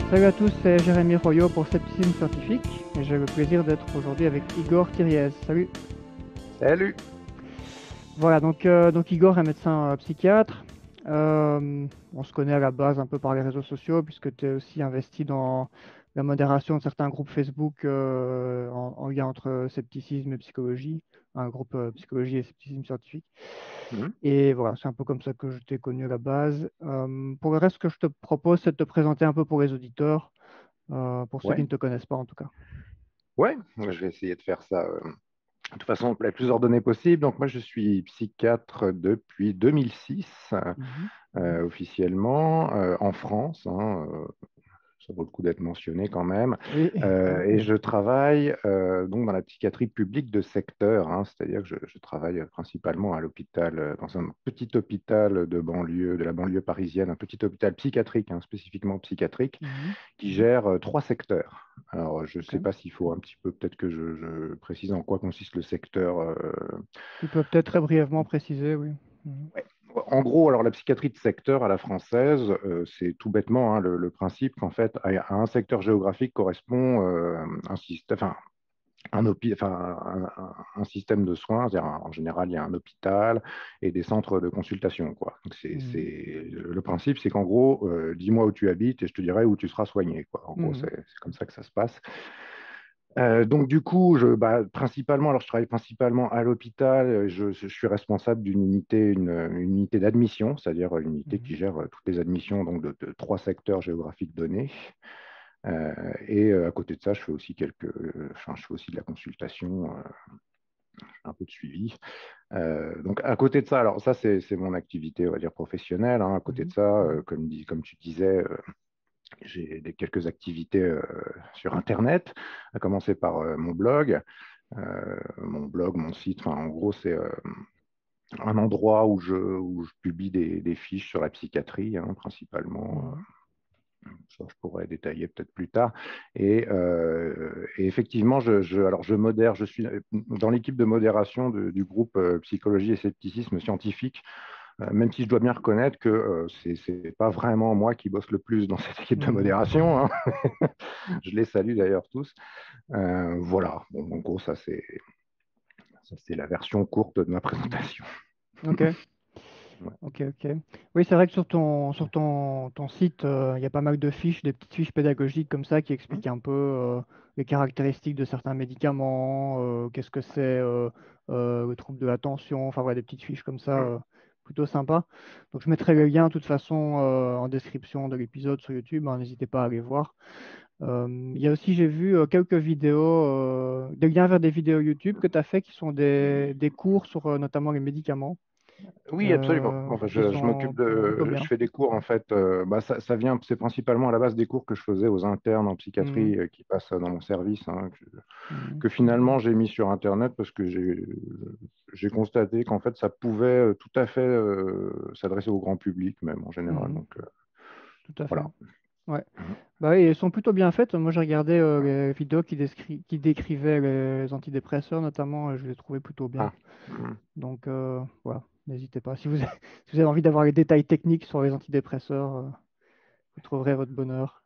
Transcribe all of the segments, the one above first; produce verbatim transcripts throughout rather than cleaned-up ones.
Salut à tous, c'est Jérémy Royot pour Scepticisme Scientifique et j'ai le plaisir d'être aujourd'hui avec Igor Thiriez. Salut. Salut. Voilà, donc, euh, donc Igor est médecin euh, psychiatre. Euh, on se connaît à la base un peu par les réseaux sociaux puisque tu es aussi investi dans la modération de certains groupes Facebook euh, en, en lien entre scepticisme et psychologie, un groupe euh, psychologie et scepticisme scientifique. Mhm. Et voilà, c'est un peu comme ça que je t'ai connu à la base. Euh, pour le reste, ce que je te propose, c'est de te présenter un peu pour les auditeurs, euh, pour ceux qui Ouais, ne te connaissent pas en tout cas. ouais, moi, je vais essayer de faire ça euh, de façon la plus ordonnée possible. Donc moi je suis psychiatre depuis deux mille six, Mhm. euh, officiellement, euh, en France, hein, euh, ça vaut le coup d'être mentionné quand même. Oui. Euh, et je travaille euh, donc dans la psychiatrie publique de secteur, hein, c'est-à-dire que je, je travaille principalement à l'hôpital, euh, dans un petit hôpital de banlieue, de la banlieue parisienne, un petit hôpital psychiatrique, hein, spécifiquement psychiatrique, Mhm. qui gère euh, trois secteurs. Alors, je ne sais Ok. pas s'il faut un petit peu, peut-être que je, je précise en quoi consiste le secteur. euh, Tu peux peut-être très brièvement préciser, oui. Mhm. ouais. En gros, alors la psychiatrie de secteur à la française, euh, c'est tout bêtement hein, le, le principe qu'en fait, à, à un secteur géographique correspond euh, un système, enfin, un, hôpi- enfin, un, un- un système de soins. C'est-à-dire, en général, il y a un hôpital et des centres de consultation, quoi. Donc, c'est, Mhm. c'est- le principe, c'est qu'en gros, euh, dis-moi où tu habites et je te dirai où tu seras soigné, quoi. En gros, Mhm. c'est c'est comme ça que ça se passe. Euh, donc du coup, je, bah, principalement, alors je travaille principalement à l'hôpital. euh, Je, je suis responsable d'une unité, une, une unité d'admission, c'est-à-dire une unité Mhm. qui gère euh, toutes les admissions donc de, de trois secteurs géographiques donnés. Euh, et euh, à côté de ça, je fais aussi quelques, euh, enfin, je fais aussi de la consultation, euh, un peu de suivi. Euh, donc à côté de ça, alors ça c'est c'est mon activité, on va dire professionnelle, hein. À côté de Mhm. ça, euh, comme, dit- comme tu disais, euh, j'ai des, quelques activités euh, sur Internet, à commencer par euh, mon blog. Euh, mon blog, mon site, enfin, en gros, c'est euh, un endroit où je, où je publie des, des fiches sur la psychiatrie, hein, principalement. Mhm. Ça, je pourrais détailler peut-être plus tard. Et, euh, et effectivement, je, je, alors je modère, je suis dans l'équipe de modération de- du groupe euh, Psychologie et Scepticisme Scientifique, euh, même si je dois bien reconnaître que euh, c'est c'est pas vraiment moi qui bosse le plus dans cette équipe de Mhm. modération, hein. Je les salue d'ailleurs tous. Euh, voilà, bon, en gros, ça c'est ça, c'est la version courte de ma Mhm. présentation. Ok, Ouais. ok, ok. Oui, c'est vrai que sur ton, sur ton, ton site, euh, il y a pas mal de fiches, des petites fiches pédagogiques comme ça qui expliquent un peu euh, les caractéristiques de certains médicaments, euh, qu'est-ce que c'est euh, euh, le trouble de l'attention, enfin voilà, des petites fiches comme ça, euh, plutôt sympa. Donc je mettrai le lien de toute façon euh, en description de l'épisode sur YouTube, hein, n'hésitez pas à aller voir. Euh, il y a aussi, j'ai vu euh, quelques vidéos, euh, des liens vers des vidéos YouTube que tu as fait qui sont des, des cours sur euh, notamment les médicaments, Oui, absolument. euh, Enfin, qui je, je m'occupe sont plutôt de, je bien. fais des cours en fait. Euh, bah, ça, ça vient, c'est principalement à la base des cours que je faisais aux internes en Mhm, psychiatrie euh, qui passent dans mon service, hein, que, mhm, que finalement j'ai mis sur Internet parce que j'ai, j'ai constaté qu'en fait ça pouvait euh, tout à fait euh, s'adresser au grand public même en général. mhm, Donc euh, tout à fait. voilà. Ouais. Bah oui, elles sont plutôt bien faites. Moi, j'ai regardé euh, les vidéos qui, décri- qui décrivaient les antidépresseurs, notamment, et je les trouvais plutôt bien. Ah. Mhm. Donc, euh, voilà, n'hésitez pas. Si vous, avez, si vous avez envie d'avoir les détails techniques sur les antidépresseurs, euh, vous trouverez votre bonheur.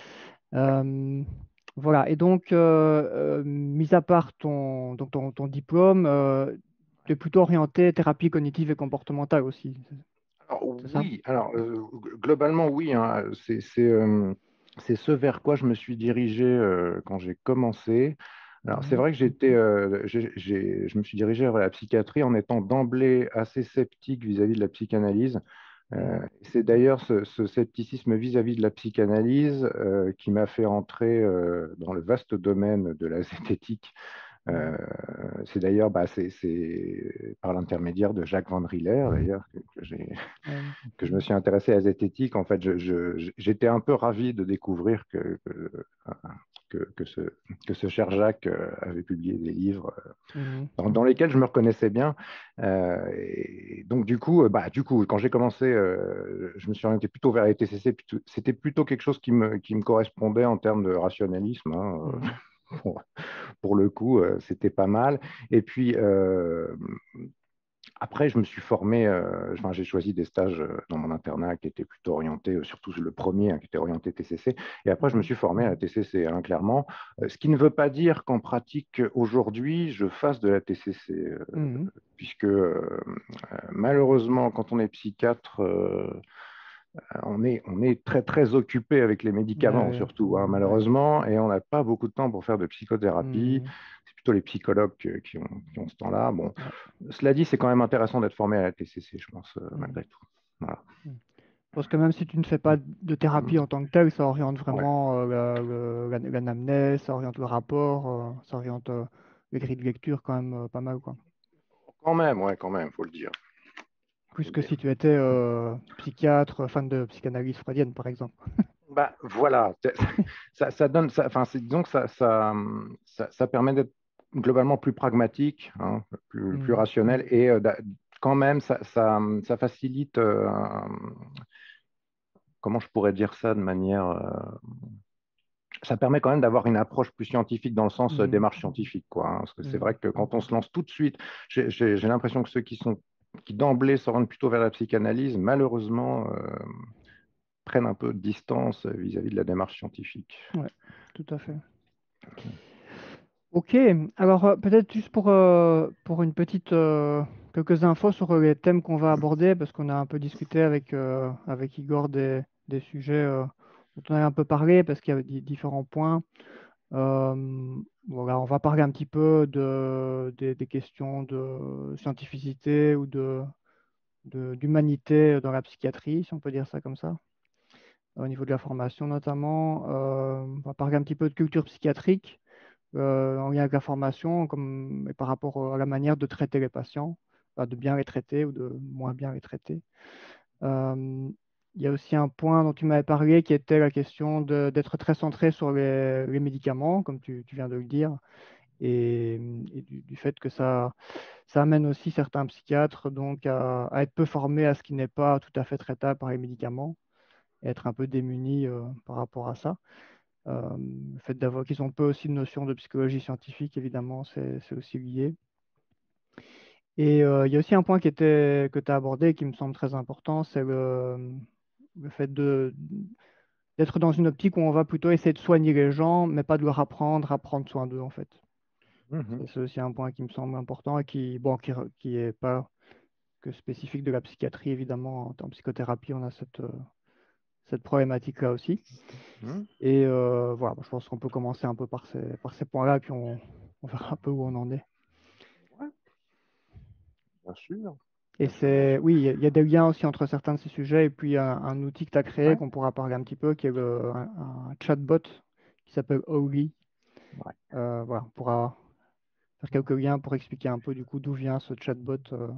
Euh, voilà, et donc, euh, euh, mis à part ton, donc ton, ton diplôme, euh, tu es plutôt orienté thérapie cognitive et comportementale aussi, Alors, c'est ça? oui, alors euh, globalement oui, hein, c'est c'est, euh, c'est ce vers quoi je me suis dirigé euh, quand j'ai commencé. Alors c'est Mhm, vrai que j'étais, euh, j'ai- j'ai- je me suis dirigé vers la psychiatrie en étant d'emblée assez sceptique vis-à-vis de la psychanalyse. Euh, mhm, c'est d'ailleurs ce, ce scepticisme vis-à-vis de la psychanalyse euh, qui m'a fait entrer euh, dans le vaste domaine de la zététique. Euh, mhm, c'est d'ailleurs bah, c'est c'est par l'intermédiaire de Jacques Van Rieler d'ailleurs que, que j'ai ouais, que je me suis intéressé à la zététique. En fait, je- je- j'étais un peu ravi de découvrir que, que, que, que ce, que ce cher Jacques euh, avait publié des livres euh, mhm, dans, dans lesquels je me reconnaissais bien. Euh, et donc, du coup, euh, bah, du coup quand j'ai commencé, euh, je me suis orienté plutôt vers les T C C. plutôt- C'était plutôt quelque chose qui me, qui me correspondait en termes de rationalisme, hein. mhm, Pour, pour le coup, euh, c'était pas mal. Et puis, euh, après, je me suis formé, euh, enfin, j'ai choisi des stages euh, dans mon internat qui étaient plutôt orientés, euh, surtout le premier hein, qui était orienté T C C. Et après, je me Mhm. suis formé à la T C C, hein, clairement. Euh, ce qui ne veut pas dire qu'en pratique, aujourd'hui, je fasse de la T C C, euh, Mhm. puisque euh, malheureusement, quand on est psychiatre, euh, on est, on est très, très occupé avec les Ah médicaments, oui, surtout, hein, ouais. malheureusement, et on n'a pas beaucoup de temps pour faire de psychothérapie. Mhm. C'est plutôt les psychologues euh, qui ont, qui ont ce temps-là. Bon, Ouais. cela dit, c'est quand même intéressant d'être formé à la T C C, je pense, euh, Mhm. malgré tout. Voilà. Mhm. Parce que même si tu ne fais pas de thérapie en tant que telle, ça oriente Ouais. vraiment euh, la- le- la- l'anamnèse, ça oriente le rapport, euh, ça oriente euh, les grilles de lecture quand même euh, pas mal, quoi. Quand même, ouais, quand même, faut le dire. Faut Plus le que dire. si tu étais euh, psychiatre, fan de psychanalyse freudienne, par exemple. Bah, voilà, ça, ça donne, ça, enfin, c'est- disons que ça, ça, ça, ça permet d'être globalement plus pragmatique, hein, plus, plus Mhm. rationnel, et euh, d'a- quand même, ça, ça, ça facilite, euh, un- comment je pourrais dire ça de manière, euh, ça permet quand même d'avoir une approche plus scientifique dans le sens euh, Mhm. démarche scientifique, quoi, hein, parce que c'est Mhm. vrai que quand on se lance tout de suite, j'ai j'ai- j'ai l'impression que ceux qui sont, qui d'emblée s'orientent plutôt vers la psychanalyse, malheureusement, euh, prennent un peu de distance vis-à-vis de la démarche scientifique. Ouais, tout à fait. Ok, alors euh, peut-être juste pour, euh, pour une petite euh, quelques infos sur les thèmes qu'on va aborder, parce qu'on a un peu discuté avec, euh, avec Igor des, des sujets euh, dont on a un peu parlé, parce qu'il y a di- différents points. Euh, voilà, on va parler un petit peu de, des, des questions de scientificité ou de, de- d'humanité dans la psychiatrie, si on peut dire ça comme ça, au niveau de la formation notamment. Euh, on va parler un petit peu de culture psychiatrique euh, en lien avec la formation, comme, et par rapport à la manière de traiter les patients, enfin, de bien les traiter ou de moins bien les traiter. Euh, il y a aussi un point dont tu m'avais parlé qui était la question de- d'être très centré sur les, les médicaments, comme tu, tu viens de le dire, et, et du, du fait que ça, ça amène aussi certains psychiatres donc à, à être peu formés à ce qui n'est pas tout à fait traitable par les médicaments, et être un peu démunis euh, par rapport à ça. Euh, le fait d'avoir qu'ils ont peu aussi de notions de psychologie scientifique, évidemment, c'est c'est aussi lié. Et euh, il y a aussi un point qui était, que tu as abordé et qui me semble très important, c'est le, le fait de, d'être dans une optique où on va plutôt essayer de soigner les gens, mais pas de leur apprendre à prendre soin d'eux, en fait. Mhm. C'est c'est aussi un point qui me semble important et qui, bon, qui, re- qui est pas que spécifique de la psychiatrie, évidemment. En, en psychothérapie, on a cette, euh, cette problématique-là aussi. Mhm. Et euh, voilà, je pense qu'on peut commencer un peu par ces, par ces points-là, puis on, on verra un peu où on en est. Ouais, bien sûr, Et bien sûr, bien c'est, sûr. oui, il y, a il y a des liens aussi entre certains de ces sujets, et puis un, un outil que tu as créé, Ouais, qu'on pourra parler un petit peu, qui est le- un, un chatbot qui s'appelle Owly. ouais. Euh, voilà, on pourra faire quelques liens pour expliquer un peu du coup d'où vient ce chatbot euh,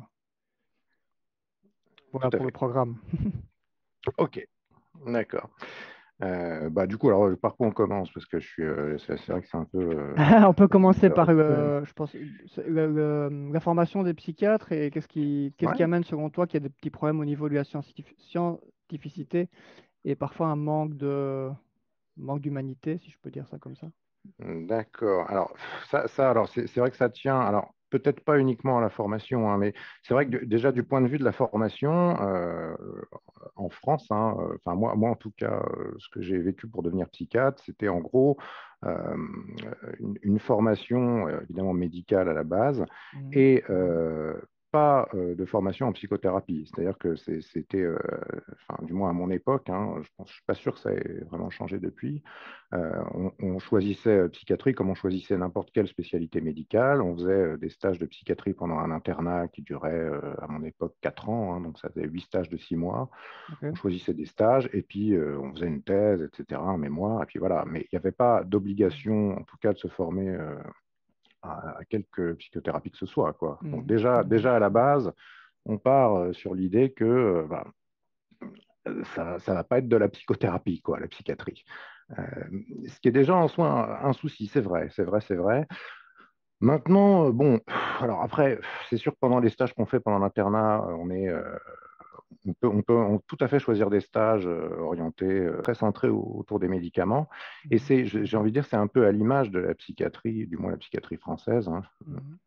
voilà, Tout à pour le fait. programme. Ok, d'accord. Euh, bah, du coup, alors, par quoi on commence? Parce que je suis, euh, c'est c'est vrai que c'est un peu. euh, On peut commencer euh, par, ouais. le, je pense, c'est le- le- la formation des psychiatres et qu'est-ce qui, qu'est-ce qui Ouais. amène selon toi qu'il y a des petits problèmes au niveau de la scientifi- scientificité et parfois un manque de manque d'humanité, si je peux dire ça comme ça. D'accord. Alors, ça, ça alors, c'est c'est vrai que ça tient. Alors, peut-être pas uniquement à la formation, hein, mais c'est vrai que Mhm. du- déjà du point de vue de la formation, euh, en France, hein, euh, enfin moi, moi en tout cas, euh, ce que j'ai vécu pour devenir psychiatre, c'était en gros euh, une, une formation euh, évidemment médicale à la base Mhm. et euh, pas euh, de formation en psychothérapie. C'est-à-dire que c'est- c'était, euh, enfin du moins à mon époque, hein, je pense, je suis pas sûr que ça ait vraiment changé depuis. Euh, on, on choisissait euh, psychiatrie comme on choisissait n'importe quelle spécialité médicale. On faisait euh, des stages de psychiatrie pendant un internat qui durait, euh, à mon époque, quatre ans, hein, donc ça faisait huit stages de six mois. On Ok. choisissait des stages et puis euh, on faisait une thèse, et cetera, un mémoire, et puis voilà. Mais il n'y avait pas d'obligation, en tout cas, de se former euh, à, à quelque psychothérapie que ce soit, quoi. Donc Mhm. déjà, déjà à la base, on part euh, sur l'idée que euh, bah, ça ne va pas être de la psychothérapie, quoi, la psychiatrie. Euh, ce qui est déjà en soi un, un souci, c'est vrai, c'est vrai, c'est vrai. Maintenant, euh, bon, alors après, c'est sûr que pendant les stages qu'on fait pendant l'internat, euh, on est, euh, on peut, on peut on- tout à fait choisir des stages euh, orientés, euh, très centrés au- autour des médicaments. Et Mhm. c'est, j'ai j'ai envie de dire, c'est un peu à l'image de la psychiatrie, du moins la psychiatrie française, hein. Mhm.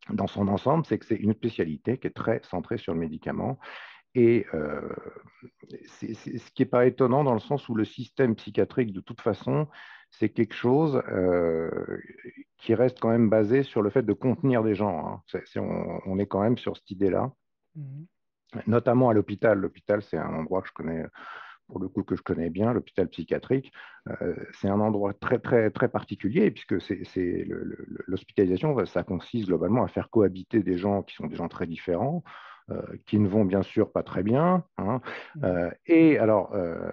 dans son ensemble, c'est que c'est une spécialité qui est très centrée sur le médicament. Et euh, c'est, c'est, ce qui n'est pas étonnant dans le sens où le système psychiatrique, de toute façon, c'est quelque chose euh, qui reste quand même basé sur le fait de contenir des gens, hein. C'est, c'est, on, on est quand même sur cette idée-là, Mhm. notamment à l'hôpital. L'hôpital, c'est un endroit que je connais, pour le coup, que je connais bien, l'hôpital psychiatrique. Euh, c'est un endroit très, très, très particulier, puisque c'est, c'est le- le- l'hospitalisation, ça consiste globalement à faire cohabiter des gens qui sont des gens très différents, euh, qui ne vont bien sûr pas très bien, hein. Mhm. Euh, et alors, euh,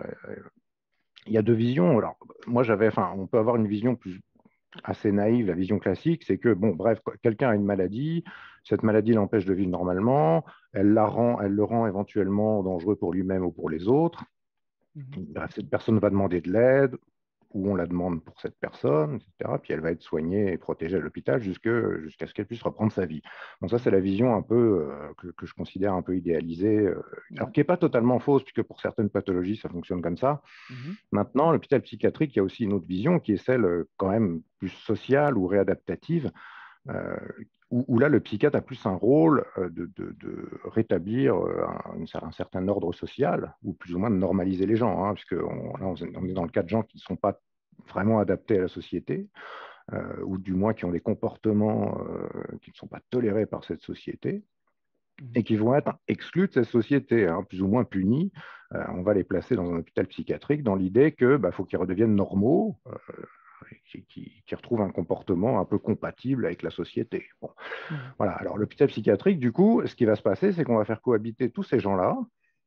il y a deux visions. Alors, moi, j'avais, enfin, on peut avoir une vision plus assez naïve, la vision classique, c'est que, bon, bref, quelqu'un a une maladie, cette maladie l'empêche de vivre normalement, elle, la rend, elle le rend éventuellement dangereux pour lui-même ou pour les autres. Mhm. Bref, cette personne va demander de l'aide, ou on la demande pour cette personne, et cetera. Puis elle va être soignée et protégée à l'hôpital jusque- jusqu'à ce qu'elle puisse reprendre sa vie. Donc ça, c'est la Mhm. vision un peu euh, que, que je considère un peu idéalisée, euh, alors Ouais. qui n'est pas totalement fausse, puisque pour certaines pathologies, ça fonctionne comme ça. Mhm. Maintenant, l'hôpital psychiatrique, il y a aussi une autre vision qui est celle euh, quand même plus sociale ou réadaptative, euh, où, où là, le psychiatre a plus un rôle euh, de, de- de rétablir euh, un, un certain ordre social, ou plus ou moins de normaliser les gens, hein, puisque on, là, on on est dans le cas de gens qui ne sont pas vraiment adaptés à la société, euh, ou du moins qui ont des comportements euh, qui ne sont pas tolérés par cette société, et Mhm. qui vont être exclus de cette société, hein, plus ou moins punis. Euh, on va les placer dans un hôpital psychiatrique dans l'idée que bah, faut qu'ils redeviennent normaux, euh, qui, qui, qui, retrouvent un comportement un peu compatible avec la société. Bon, Mhm. voilà. Alors l'hôpital psychiatrique, du coup, ce qui va se passer, c'est qu'on va faire cohabiter tous ces gens-là,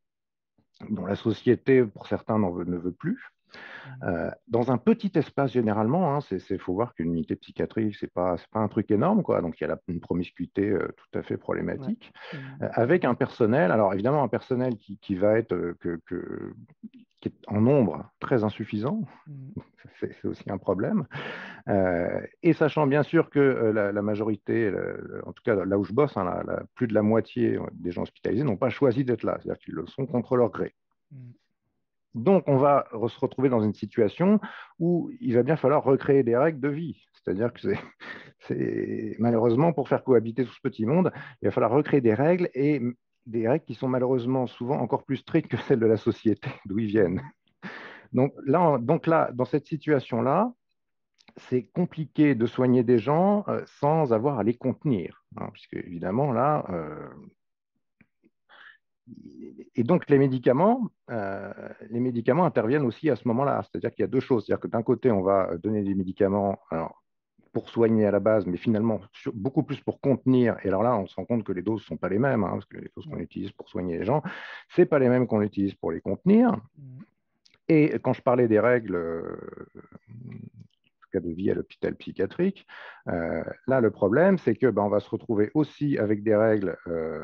dont la société, pour certains, n'en veut, ne veut plus, Mhm. euh, dans un petit espace généralement. Hein. C'est, faut voir qu'une unité psychiatrique, c'est pas, c'est pas un truc énorme, quoi. Donc il y a la, une promiscuité euh, tout à fait Ouais. problématique, Mhm. euh, avec un personnel. Alors évidemment un personnel qui, qui va être euh, que, que, qui est en nombre très insuffisant. Mhm. C'est, c'est aussi un problème. Euh, et sachant bien sûr que euh, la, la, majorité, la, en tout cas là où je bosse, hein, la, la, plus de la moitié des gens hospitalisés n'ont pas choisi d'être là, c'est-à-dire qu'ils le sont contre leur gré. Mhm. Donc, on va se retrouver dans une situation où il va bien falloir recréer des règles de vie. C'est-à-dire que c'est, c'est, malheureusement, pour faire cohabiter tout ce petit monde, il va falloir recréer des règles et des règles qui sont malheureusement souvent encore plus strictes que celles de la société d'où ils viennent. Mhm. Donc là, donc là dans cette situation-là, c'est compliqué de soigner des gens euh, sans avoir à les contenir, hein, puisque évidemment là, euh, et donc les médicaments, euh, les médicaments interviennent aussi à ce moment-là. C'est-à-dire qu'il y a deux choses. C'est-à-dire que d'un côté, on va donner des médicaments alors, pour soigner à la base, mais finalement sur, beaucoup plus pour contenir. Et alors là, on se rend compte que les doses ne sont pas les mêmes, hein, parce que les doses qu'on Ouais. utilise pour soigner les gens, c'est pas les mêmes qu'on utilise pour les contenir. Mhm. Et quand je parlais des règles, euh, cas de vie à l'hôpital psychiatrique. Euh, là, le problème, c'est que ben, on va se retrouver aussi avec des règles euh,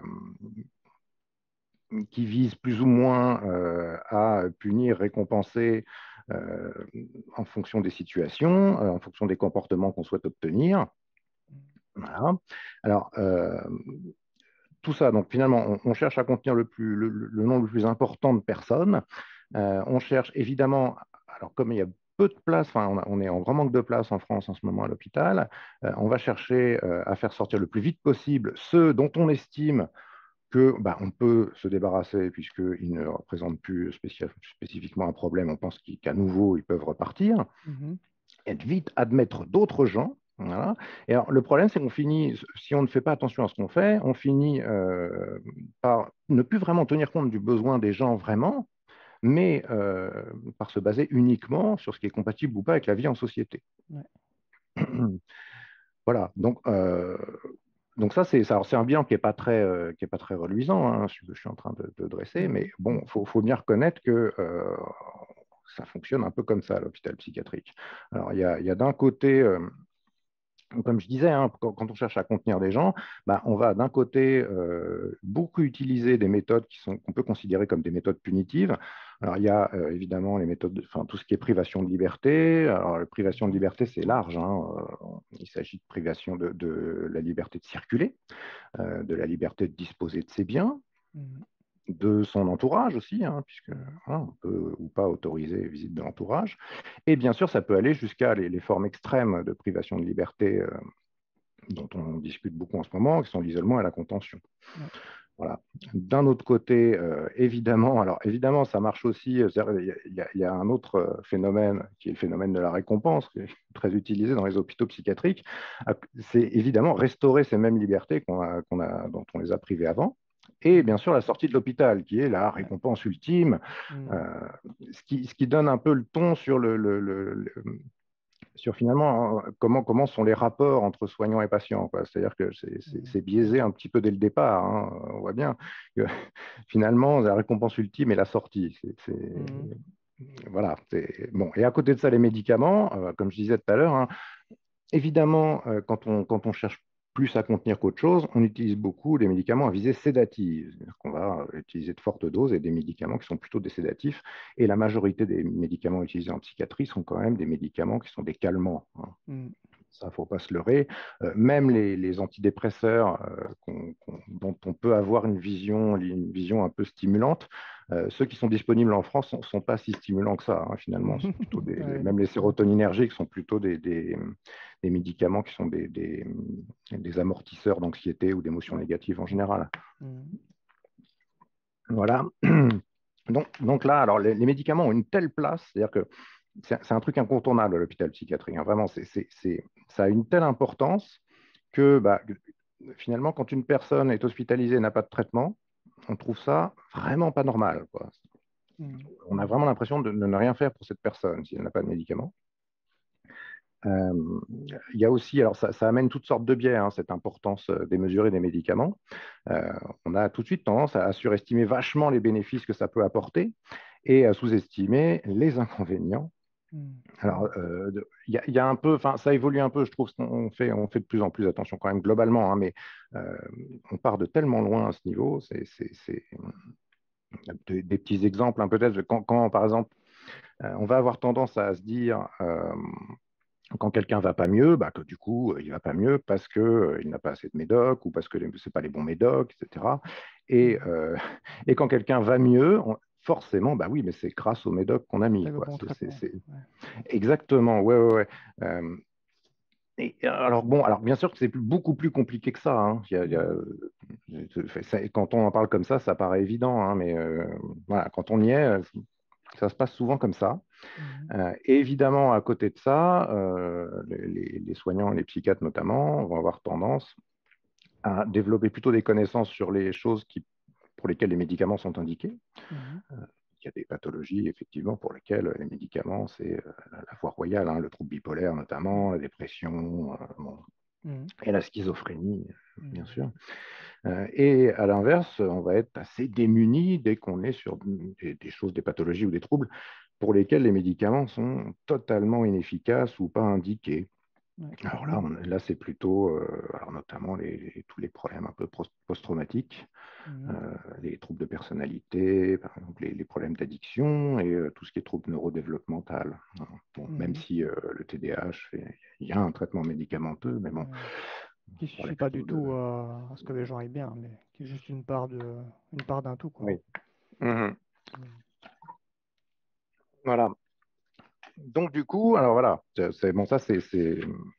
qui visent plus ou moins euh, à punir, récompenser euh, en fonction des situations, euh, en fonction des comportements qu'on souhaite obtenir. Voilà. Alors, euh, tout ça, donc finalement, on, on cherche à contenir le, plus, le, le, nombre le plus important de personnes. Euh, on cherche évidemment, alors comme il y a peu de place, enfin, on, a, on, est en grand manque de place en France en ce moment à l'hôpital, euh, on va chercher euh, à faire sortir le plus vite possible ceux dont on estime que bah, on peut se débarrasser puisqu'ils ne représentent plus spécif spécifiquement un problème. On pense qu'à nouveau, ils peuvent repartir. Mhm. Et vite admettre d'autres gens. Voilà. Et alors, le problème, c'est qu'on finit, si on ne fait pas attention à ce qu'on fait, on finit euh, par ne plus vraiment tenir compte du besoin des gens vraiment, mais euh, par se baser uniquement sur ce qui est compatible ou pas avec la vie en société. Ouais. Voilà, donc, euh, donc ça, c'est un bilan qui n'est pas, très, euh, qui est pas très reluisant, hein, ce que je suis en train de, de dresser, mais Mhm. bon, il faut, faut, bien reconnaître que euh, ça fonctionne un peu comme ça à l'hôpital psychiatrique. Alors, il y a, y a d'un côté... Euh, comme je disais, hein, quand, quand on cherche à contenir des gens, bah, on va d'un côté euh, beaucoup utiliser des méthodes qui sont qu'on peut considérer comme des méthodes punitives. Alors il y a euh, évidemment les méthodes, enfin tout ce qui est privation de liberté. Alors la privation de Mhm. liberté c'est large, hein. Euh, il s'agit de privation de, de, la liberté de circuler, euh, de la liberté de disposer de ses biens, Mhm. de son entourage aussi, hein, puisque Mhm. hein, on peut ou pas autoriser les visites de l'entourage. Et bien sûr, ça peut aller jusqu'à les, les, formes extrêmes de privation de liberté. Euh, dont on discute beaucoup en ce moment, qui sont l'isolement et la contention. Ouais. Voilà. D'un autre côté, euh, évidemment, alors évidemment, ça marche aussi. euh, c'est-à-dire, Il y, a- il y a- il y a un autre euh, phénomène qui est le phénomène de la récompense, qui est très utilisé dans les hôpitaux psychiatriques. Ah, c'est évidemment restaurer ces mêmes libertés qu'on a, qu'on a, dont on les a privées avant. Et bien Mm. sûr, la sortie de l'hôpital, qui est la Ouais. récompense ultime, Mm. euh, ce qui, ce qui donne un peu le ton sur le, le- le- le- sur finalement hein, comment, comment sont les rapports entre soignants et patients, quoi. C'est-à-dire que c'est c'est- Mm. c'est biaisé un petit peu dès le départ, hein. On voit bien que finalement, la récompense ultime est la sortie. C'est, c'est- Mm. voilà. C'est- Bon. Et à côté de ça, les médicaments, euh, comme je disais tout à l'heure, hein, évidemment, euh, quand on, quand on cherche plus à contenir qu'autre chose, on utilise beaucoup des médicaments à visée sédative. C'est-à-dire qu'on va utiliser de fortes doses et des médicaments qui sont plutôt des sédatifs. Et la majorité des médicaments utilisés en psychiatrie sont quand même des médicaments qui sont des calmants, hein. Mm. Ça, faut pas se leurrer. Euh, même les, les antidépresseurs euh, qu'on- qu'on- dont on peut avoir une vision, une vision un peu stimulante, euh, ceux qui sont disponibles en France ne sont, sont pas si stimulants que ça, hein, finalement. Mm. C'est plutôt des, les- Ouais. même les sérotoninergiques sont plutôt des, des- des médicaments qui sont des, des- des amortisseurs d'anxiété ou d'émotions Ouais. négatives en général. Mm. Voilà. Donc, donc là, alors les, les médicaments ont une telle place, c'est-à-dire que c'est c'est un truc incontournable à l'hôpital psychiatrique, hein. Vraiment, c'est, c'est- c'est- ça a une telle importance que bah, finalement, quand une personne est hospitalisée et n'a pas de traitement, on trouve ça vraiment pas normal, quoi. Mm. On a vraiment l'impression de, de ne rien faire pour cette personne si elle n'a pas de médicament. Euh, il y a aussi, alors ça, ça amène toutes sortes de biais, hein, cette importance euh, démesurée des médicaments. Euh, on a tout de suite tendance à, à surestimer vachement les bénéfices que ça peut apporter et à sous-estimer les inconvénients. Mm. Alors, euh, de- il y, a- il y a un peu, enfin, ça évolue un peu, je trouve, on fait, on fait de plus en plus attention quand même globalement, hein, mais euh, on part de tellement loin à ce niveau, c'est c'est- c'est des, des petits exemples, hein, peut-être, quand, quand, par exemple, euh, on va avoir tendance à se dire, euh, quand quelqu'un va pas mieux, bah, que du coup, euh, il va pas mieux parce que euh, il n'a pas assez de médocs ou parce que ce pas les bons médocs, et cetera. Et, Mm. euh, et quand quelqu'un va mieux, on- forcément, bah oui, mais c'est grâce aux médocs qu'on a mis, C'est le quoi. bon C'est, c'est- traitement. c'est- Ouais. Exactement, ouais, ouais, ouais. Euh, et, alors bon, alors bien sûr que c'est plus- beaucoup plus compliqué que ça, hein. Il y a- il y a, Mm. euh, ça- quand on en parle comme ça, ça paraît évident, hein, mais euh, voilà, quand on y est, euh, ça se passe souvent comme ça. Mm. Euh, et évidemment, à côté de ça, euh, les, les- les soignants, les psychiatres notamment, vont avoir tendance à développer plutôt des connaissances sur les choses qui, pour lesquelles les médicaments sont indiqués. Mm. Il y a des pathologies, effectivement, pour lesquelles les médicaments, c'est euh, la voie royale, hein, le trouble bipolaire notamment, la dépression, euh, bon, Mm. et la schizophrénie, bien Mm. sûr. Euh, et à l'inverse, on va être assez démuni dès qu'on est sur des, des choses, des pathologies ou des troubles pour lesquels les médicaments sont totalement inefficaces ou pas indiqués. Ouais. Alors là, on- là c'est plutôt, euh, alors notamment les, les- tous les problèmes un peu post- post-traumatiques, euh, Mm. les troubles de personnalité, par exemple les, les problèmes d'addiction et euh, tout ce qui est troubles neurodéveloppemental, hein. Bon, même Mm. si euh, le T D A H, fait- il y a un traitement médicamenteux, mais bon, Ouais. Qui on parlait suffit pas du plutôt de... tout à, à ce que les gens aillent bien, mais qui est juste une part de, une part d'un tout, quoi. Oui. Mhm. Mm. Voilà. Donc du coup, alors voilà, c'est c'est- bon ça c'est c'est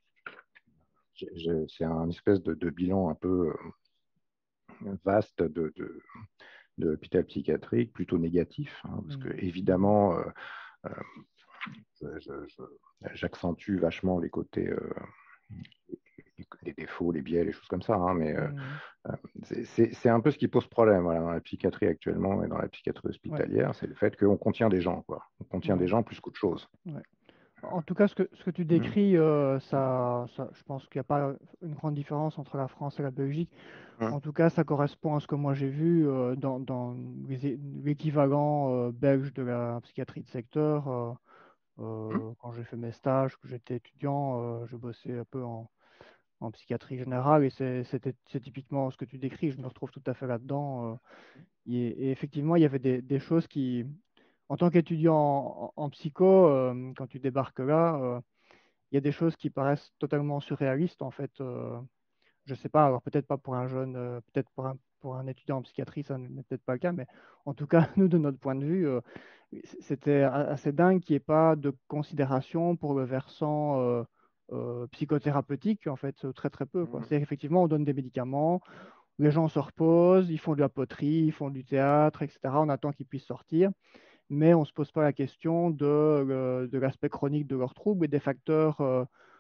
j'ai- j'ai- c'est un espèce de, de bilan un peu euh, vaste de, de, de l'hôpital psychiatrique, plutôt négatif, hein, parce que Mm. évidemment, euh, euh, je- je- je- j'accentue vachement les côtés, euh, les, les défauts, les biais, les choses comme ça, hein, mais euh, Mm. c'est c'est- c'est un peu ce qui pose problème voilà, dans la psychiatrie actuellement et dans la psychiatrie Ouais. hospitalière, c'est le fait qu'on contient des gens, quoi. On contient des Ouais. gens plus qu'autre chose. Ouais. En tout cas, ce que, ce que tu Mhm. décris, euh, ça, ça, je pense qu'il n'y a pas une grande différence entre la France et la Belgique. Mhm. En tout cas, ça correspond à ce que moi j'ai vu euh, dans, dans les é- l'équivalent euh, belge de la psychiatrie de secteur. Euh, euh, quand j'ai fait mes stages, que j'étais étudiant, euh, je bossais un peu en, en psychiatrie générale et c'est c'était- c'est typiquement ce que tu décris. Je me retrouve tout à fait là-dedans. euh. et, et effectivement, il y avait des, des choses qui, en tant qu'étudiant en, en- en psycho, euh, quand tu débarques là, euh, il y a des choses qui paraissent totalement surréalistes en fait. euh, je sais pas, alors peut-être pas pour un jeune, euh, peut-être pour un, pour un étudiant en psychiatrie, ça n'est peut-être pas le cas, mais en tout cas, nous, de notre point de vue, euh, c- c'était a- assez dingue qu'il n'y ait pas de considération pour le versant euh, euh, psychothérapeutiques, en fait, très très peu, quoi. Mhm. C'est effectivement, on donne des médicaments, les gens se reposent, ils font de la poterie, ils font du théâtre, et cetera. On attend qu'ils puissent sortir, mais on ne se pose pas la question de, euh, de l'aspect chronique de leurs troubles et des facteurs euh,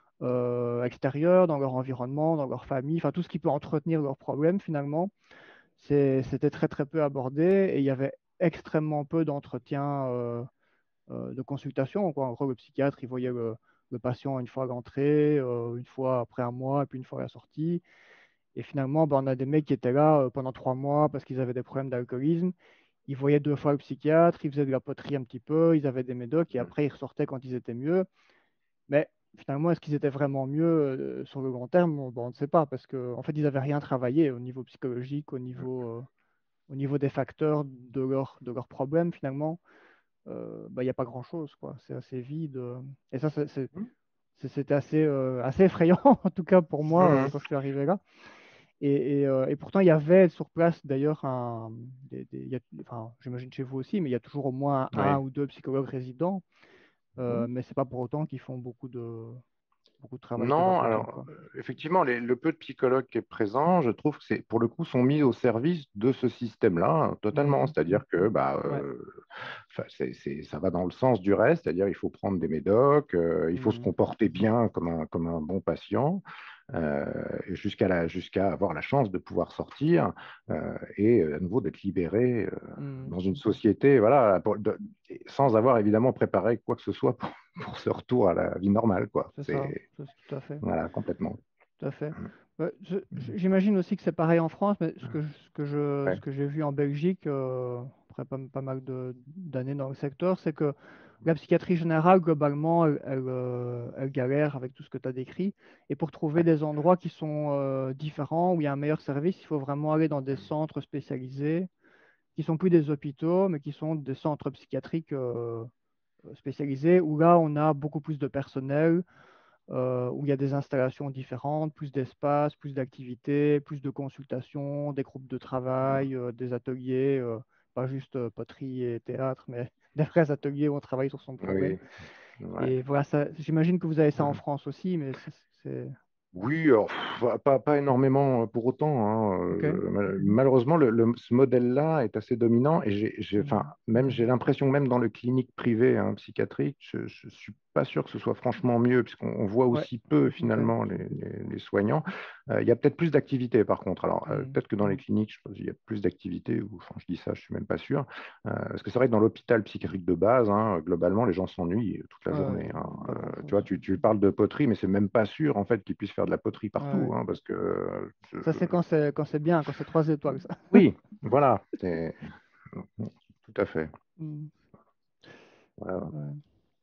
euh, extérieurs dans leur environnement, dans leur famille, enfin tout ce qui peut entretenir leurs problèmes finalement. C'est- C'était très très peu abordé et il y avait extrêmement peu d'entretien, euh, euh, de consultation, quoi. En gros, le psychiatre, il voyait le, le patient une fois à l'entrée, euh, une fois après un mois, et puis une fois à la sortie. Et finalement, ben, on a des mecs qui étaient là euh, pendant trois mois parce qu'ils avaient des problèmes d'alcoolisme. Ils voyaient deux fois le psychiatre, ils faisaient de la poterie un petit peu, ils avaient des médocs et après ils ressortaient quand ils étaient mieux. Mais finalement, est-ce qu'ils étaient vraiment mieux euh, sur le long terme? Bon, ben, on ne sait pas parce qu'en en fait, ils n'avaient rien travaillé au niveau psychologique, au niveau, euh, au niveau des facteurs de leur, de leurs problèmes finalement. Euh, ben, il n'y a pas grand-chose, quoi. C'est assez vide. euh. Et ça, c'est- c'est- Mhm. c'est- c'était assez, euh, assez effrayant, en tout cas pour moi, euh, Mhm. quand je suis arrivé là. Et, et, euh, et pourtant, il y avait sur place d'ailleurs un, des- des- il y a- enfin, j'imagine chez vous aussi, mais il y a toujours au moins un Oui. ou deux psychologues résidents. Euh, Mhm. mais c'est pas pour autant qu'ils font beaucoup de, beaucoup de travail Non, thérapeutique, alors quoi. euh, effectivement, les- le peu de psychologues qui est présent, je trouve que c'est pour le coup sont mis au service de ce système-là, hein, totalement. Mhm. C'est-à-dire que bah, Ouais. euh, enfin, c'est- c'est- ça va dans le sens du reste, c'est-à-dire il faut prendre des médocs, euh, il faut se Mhm. comporter bien comme un, comme un bon patient, euh, jusqu'à la, jusqu'à avoir la chance de pouvoir sortir euh, et euh, à nouveau d'être libéré euh, Mhm. dans une société, voilà, pour- de- sans avoir évidemment préparé quoi que ce soit pour, pour ce retour à la vie normale, quoi. C'est ça, C'est c'est tout à fait. voilà, complètement. Tout à fait. Mm. Ouais, je- je- j'imagine aussi que c'est pareil en France, mais ce que, je- ce que je, ce Ouais. que j'ai vu en Belgique, euh, après pas, pas mal de- d'années dans le secteur, c'est que la psychiatrie générale, globalement, elle, elle, euh, elle galère avec tout ce que tu as décrit. Et pour trouver Ouais. des endroits qui sont euh, différents, où il y a un meilleur service, il faut vraiment aller dans des centres spécialisés, qui sont plus des hôpitaux, mais qui sont des centres psychiatriques euh, spécialisés, où là, on a beaucoup plus de personnel euh, où il y a des installations différentes, plus d'espace, plus d'activités, plus de consultations, des groupes de travail, euh, des ateliers, euh, pas juste euh, poterie et théâtre, mais des vrais ateliers où on travaille sur son problème. Oui, ouais. Et voilà, ça, j'imagine que vous avez ça en Mm. France aussi, mais c'est... c'est- Oui, alors, pff, pas, pas énormément euh, pour autant, hein. Ok. Euh, mal- malheureusement, le, le- ce modèle-là est assez dominant et j'ai, j'ai- enfin, Mhm. même j'ai l'impression, même dans le clinique privé hein, psychiatrique, je ne suis pas sûr que ce soit franchement mieux, puisqu'on on voit Ouais, aussi peu ok. finalement les, les- les soignants. Euh, il y a peut-être plus d'activités par contre. Alors, euh, Mhm. peut-être que dans les cliniques, je pense qu'il y a plus d'activités, ou enfin, je dis ça, je suis même pas sûr. Euh, parce que c'est vrai que dans l'hôpital psychiatrique de base, hein, globalement, les gens s'ennuient toute la Ouais, journée, hein. pas Euh, tu vois, grand-chose. tu, tu parles de poterie, mais c'est même pas sûr en fait qu'ils puissent faire de la poterie Ouais. partout, hein, parce que euh, je- Ça, c'est quand c'est quand c'est bien, quand c'est trois étoiles, ça. oui, voilà, c'est tout à fait. Mhm. Voilà. Ouais.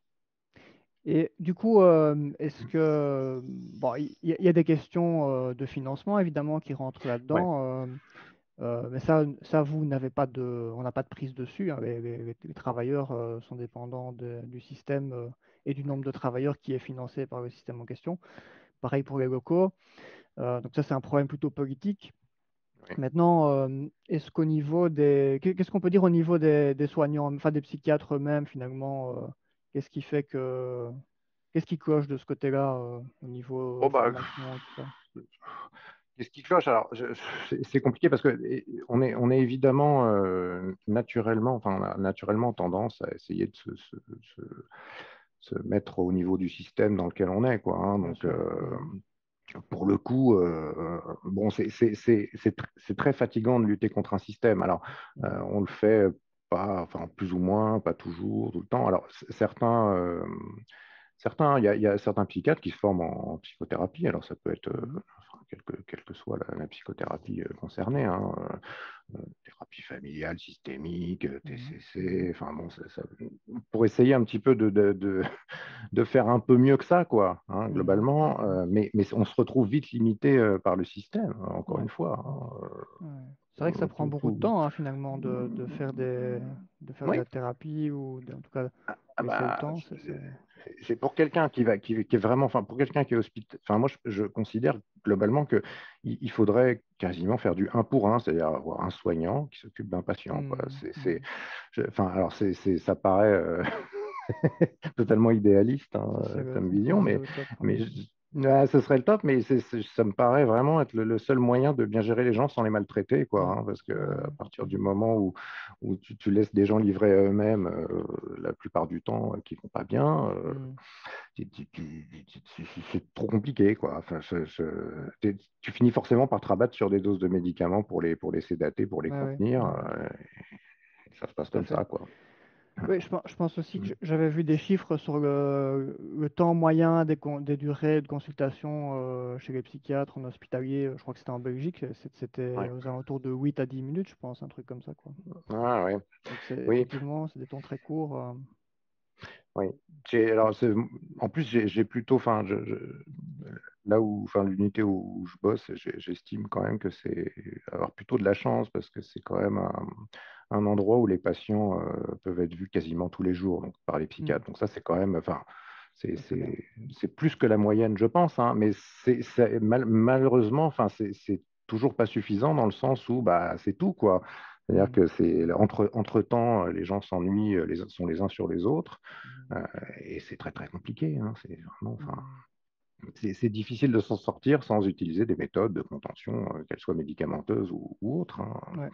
Et du coup, euh, est-ce que, bon, il y, il y a des questions euh, de financement évidemment qui rentrent Ouais. là-dedans, euh, euh, mais ça, ça vous n'avez pas de, on n'a pas de prise dessus, hein. Les, les- les travailleurs euh, sont dépendants de- du système euh, et du nombre de travailleurs qui est financé par le système en question. Pareil pour les locaux. Euh, donc ça, c'est un problème plutôt politique. Oui. Maintenant, euh, est-ce qu'au niveau des, qu'est- qu'est-ce qu'on peut dire au niveau des, des soignants, enfin des psychiatres eux-mêmes finalement, euh, qu'est-ce qui fait que qu'est-ce qui cloche de ce côté-là euh, au niveau Oh euh, bah, formation et tout ça? qu'est-ce qui cloche? Alors, je- c'est c'est compliqué parce que et, on est, on est évidemment euh, naturellement, enfin, on a naturellement tendance à essayer de se, se- se- se mettre au niveau du système dans lequel on est, quoi, hein. Bien Donc, sûr. euh, Mhm. pour le coup, euh, bon, c'est c'est- c'est- c'est tr- c'est très fatigant de lutter contre un système. Alors, euh, Mhm. on le fait pas, enfin, plus ou moins, pas toujours, tout le temps. Alors, c- certains, euh, certains, il y a, il y a certains psychiatres qui se forment en, en psychothérapie. Alors, ça peut être, euh, Mhm. enfin, quelle que, quelle que soit la, la psychothérapie euh, concernée, hein, euh, euh, thérapie familiale, systémique, euh, Mhm. T C C, enfin bon, ça- ça- pour essayer un petit peu de, de, de- de faire un peu mieux que ça, quoi, hein, Mhm. globalement. Euh, mais, mais on se retrouve vite limité euh, par le système, encore Ouais. une fois, hein. Ouais. C'est vrai que ça Euh, prend tout, beaucoup de tout- temps hein, finalement de, de faire des de faire de Oui, la thérapie ou de- en tout cas ah laisser le bah, temps. c'est c'est- c'est pour quelqu'un qui va, qui, qui est vraiment, enfin pour quelqu'un qui est hospitalisé. Enfin moi je, je considère globalement que il, il faudrait quasiment faire du un pour un, c'est-à-dire avoir un soignant qui s'occupe d'un patient, quoi. Mhm. C'est, c'est, Mhm. je- enfin alors c'est, c'est, ça paraît euh, totalement idéaliste hein, Ça, c'est euh, le, comme ouais, vision, c'est mais, le top. Ouais. mais Ouais, ce serait le top, mais c'est, c'est- ça me paraît vraiment être le, le seul moyen de bien gérer les gens sans les maltraiter, quoi, Mm. hein, parce que Ouais, à partir du moment où, où tu, tu laisses des gens livrés à eux-mêmes, euh, la plupart du temps, euh, qui vont pas bien, euh, mm. tu- tu- tu- tu- tu- c'est c'est trop compliqué, quoi. Enfin, je- je- t'es- tu finis forcément par te rabattre sur des doses de médicaments pour les, pour les sédater, pour les Ouais, ouais, contenir. ouais, euh, et ça se passe tout à comme fait. ça, quoi. Oui, je, pen- je pense aussi que Mm. j- j'avais vu des chiffres sur le, le temps moyen des, con- des durées de consultation euh, chez les psychiatres en hospitalier. Je crois que c'était en Belgique. c'est- C'était Ouais. aux alentours de huit à dix minutes, je pense, un truc comme ça, quoi. Ah, ouais. Donc c'est Oui, effectivement, c'est des temps très courts. euh. oui. J'ai- alors, c'est- en plus, j'ai j'ai plutôt, enfin, je, je- là où, enfin, l'unité où, où je bosse, j'ai- j'estime quand même que c'est avoir plutôt de la chance parce que c'est quand même un, un endroit où les patients euh, peuvent être vus quasiment tous les jours donc, par les Hmm, psychiatres. Donc ça, c'est quand même, enfin, c'est ça, c'est bien. c'est- c'est plus que la moyenne, je pense, hein, mais c'est c'est- mal- malheureusement, enfin, c'est c'est toujours pas suffisant dans le sens où, bah, c'est tout, quoi. C'est-à-dire Hmm, que c'est entre, entre-temps, les gens s'ennuient, les, sont les uns sur les autres. hmm, Euh, et c'est très très compliqué, hein. C'est vraiment, enfin, hmm. c'est c'est difficile de s'en sortir sans utiliser des méthodes de contention, euh, qu'elles soient médicamenteuses ou, ou autres, hein. Ouais.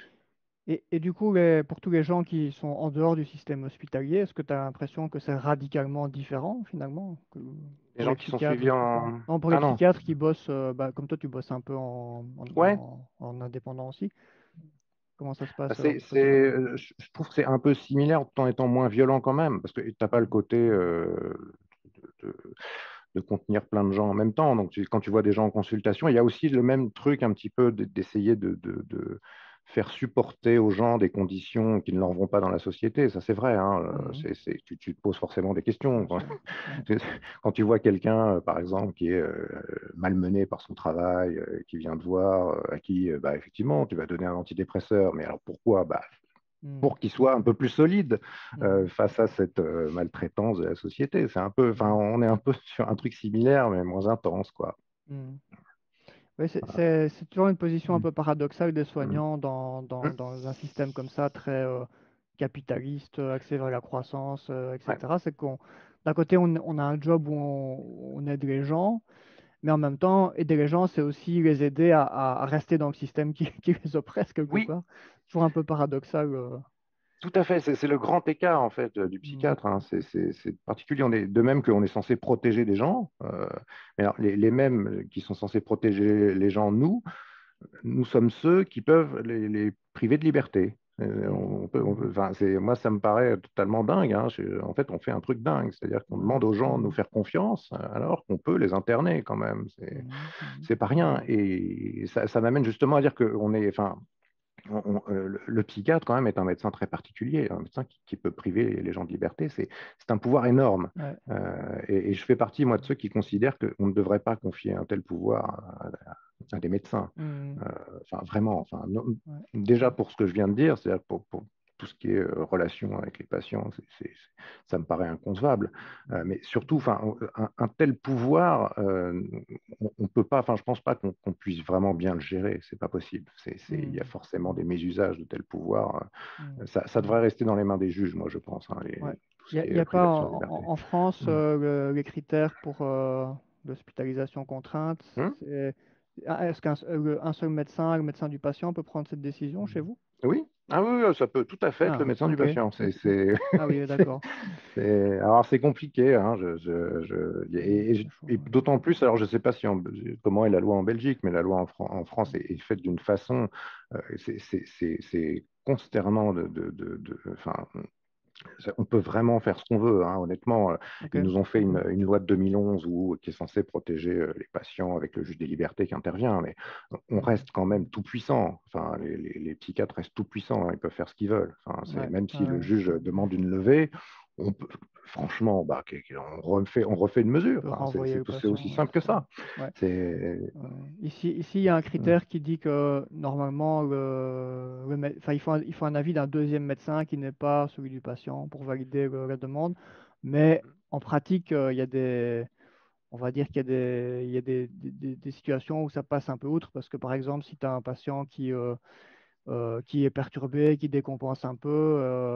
Et, et du coup, les- pour tous les gens qui sont en dehors du système hospitalier, est-ce que tu as l'impression que c'est radicalement différent finalement que Les pour gens les qui sont psychiatres suivis qui font... en... Non, pour les Ah non, psychiatres qui bossent, euh, bah, comme toi tu bosses un peu en, en, ouais, en- en indépendant aussi, comment ça se bah, passe alors c'est, de ce c'est, côté-là? euh, je je trouve que c'est un peu similaire tout en étant moins violent quand même, parce que tu n'as pas le côté euh, de, de- de contenir plein de gens en même temps. Donc tu- quand tu vois des gens en consultation, il y a aussi le même truc un petit peu de- d'essayer de, de- de faire supporter aux gens des conditions qui ne leur vont pas dans la société. Ça, c'est vrai, hein. Euh, Mhm. c'est, c'est- tu, tu te poses forcément des questions. Bien Quand, sûr. Ouais. quand tu vois quelqu'un, euh, par exemple, qui est euh, malmené par son travail, euh, qui vient te voir, euh, à qui, euh, bah, effectivement, tu vas donner un antidépresseur. Mais alors pourquoi? Bah, Mhm. pour qu'il soit un peu plus solide euh, Mhm. face à cette euh, maltraitance de la société. C'est un peu, enfin, Mhm. on est un peu sur un truc similaire, mais moins intense, quoi. Mhm. Oui, c'est c'est- c'est toujours une position un Mm. peu paradoxale des Mm. soignants dans, dans, Mm. dans un système comme ça, très euh, capitaliste, euh, axé vers la croissance, euh, Ouais. et cetera. C'est qu'on, d'un côté, on, on a un job où on, on aide les gens, mais en même temps, aider les gens, c'est aussi les aider à, à- à rester dans le système qui, qui les oppresse quelque Oui, part. Toujours un peu paradoxal. euh. tout à fait. C'est c'est le grand écart, en fait, euh, du Mm. psychiatre, hein. C'est c'est- c'est particulier. On est, de même qu'on est censé protéger des gens, euh, mais alors, les, les mêmes qui sont censés protéger les gens, nous, nous sommes ceux qui peuvent les, les priver de liberté. Euh, Mm. on peut, on peut- enfin, c'est, moi, ça me paraît totalement dingue, hein. Je- en fait, on fait un truc dingue, c'est-à-dire qu'on demande Mm. aux gens de nous Mm. faire confiance euh, alors qu'on peut les interner quand même. C'est, Mm. Mm. c'est pas rien. Et ça, ça m'amène justement à dire qu'on est, enfin, on- on- euh, le, le psychiatre quand même est un médecin très particulier, un médecin qui, qui peut priver les gens de liberté. C'est, c'est un pouvoir énorme. Ouais. Euh, et, et je fais partie, moi, de ceux qui considèrent qu'on ne devrait pas confier un tel pouvoir à, à des médecins. Mm. Euh, enfin, vraiment, enfin, non- Ouais. déjà pour ce que je viens de dire, c'est-à-dire pour, pour tout ce qui est euh, relation avec les patients, c'est, c'est- c'est- ça me paraît inconcevable. Euh, Mm. mais surtout, enfin, un, un tel pouvoir, euh, on, on peut pas, enfin, je pense pas qu'on qu'on puisse vraiment bien le gérer. C'est pas possible. C'est, c'est- il y a Mm. forcément des mésusages de tel pouvoir. Mm. Euh, Ça, ça devrait rester dans les mains des juges, moi, je pense, hein, les- Ouais. tout Il ce n'y a, qui y est a pas privation de en, liberté. en- en France Mm. euh, le- les critères pour euh, l'hospitalisation contrainte. Mm. c'est- ah, Est-ce qu'un euh, le- un seul médecin, le médecin du patient, peut prendre cette décision chez vous? Oui, ah oui, oui, ça peut tout à fait être le Ah, médecin du ok. patient. C'est, c'est, Ah oui, d'accord. c'est- alors c'est compliqué, hein, je, je- je- Hmm, et, c'est et- chaud, et ouais. d'autant plus, alors je ne sais pas si en- comment est la loi en Belgique, mais la loi en, Fran- en France est, est faite d'une façon, euh, c'est c'est- c'est- c'est consternant de, de, de- de- enfin, ça- on peut vraiment faire ce qu'on veut, hein, honnêtement. Euh, Ok. Ils nous ont fait une, une loi de deux mille onze où, qui est censée protéger euh, les patients avec le juge des libertés qui intervient, mais on Hmm, reste quand même tout puissant. Enfin, les, les- les psychiatres restent tout puissants, hein, ils peuvent faire ce qu'ils veulent. Enfin, c'est, ouais, même ouais, si le ouais. juge demande une levée, on peut, franchement, bah, qu- qu- on refait, on refait une On mesure. peut Enfin, c'est, renvoyer c'est le tout- c'est aussi patient, ouais, simple que c'est ça. ça. Ouais. C'est, Ouais. Ici, ici, il y a un critère qui dit que normalement, le, le mé- enfin, il faut un, il faut un avis d'un deuxième médecin qui n'est pas celui du patient pour valider le- la demande. Mais en pratique, euh, il y a des, on va dire qu'il y a des, il y a des, des- des- des situations où ça passe un peu outre parce que par exemple, si tu as un patient qui, euh, euh, qui est perturbé, qui décompense un peu, euh,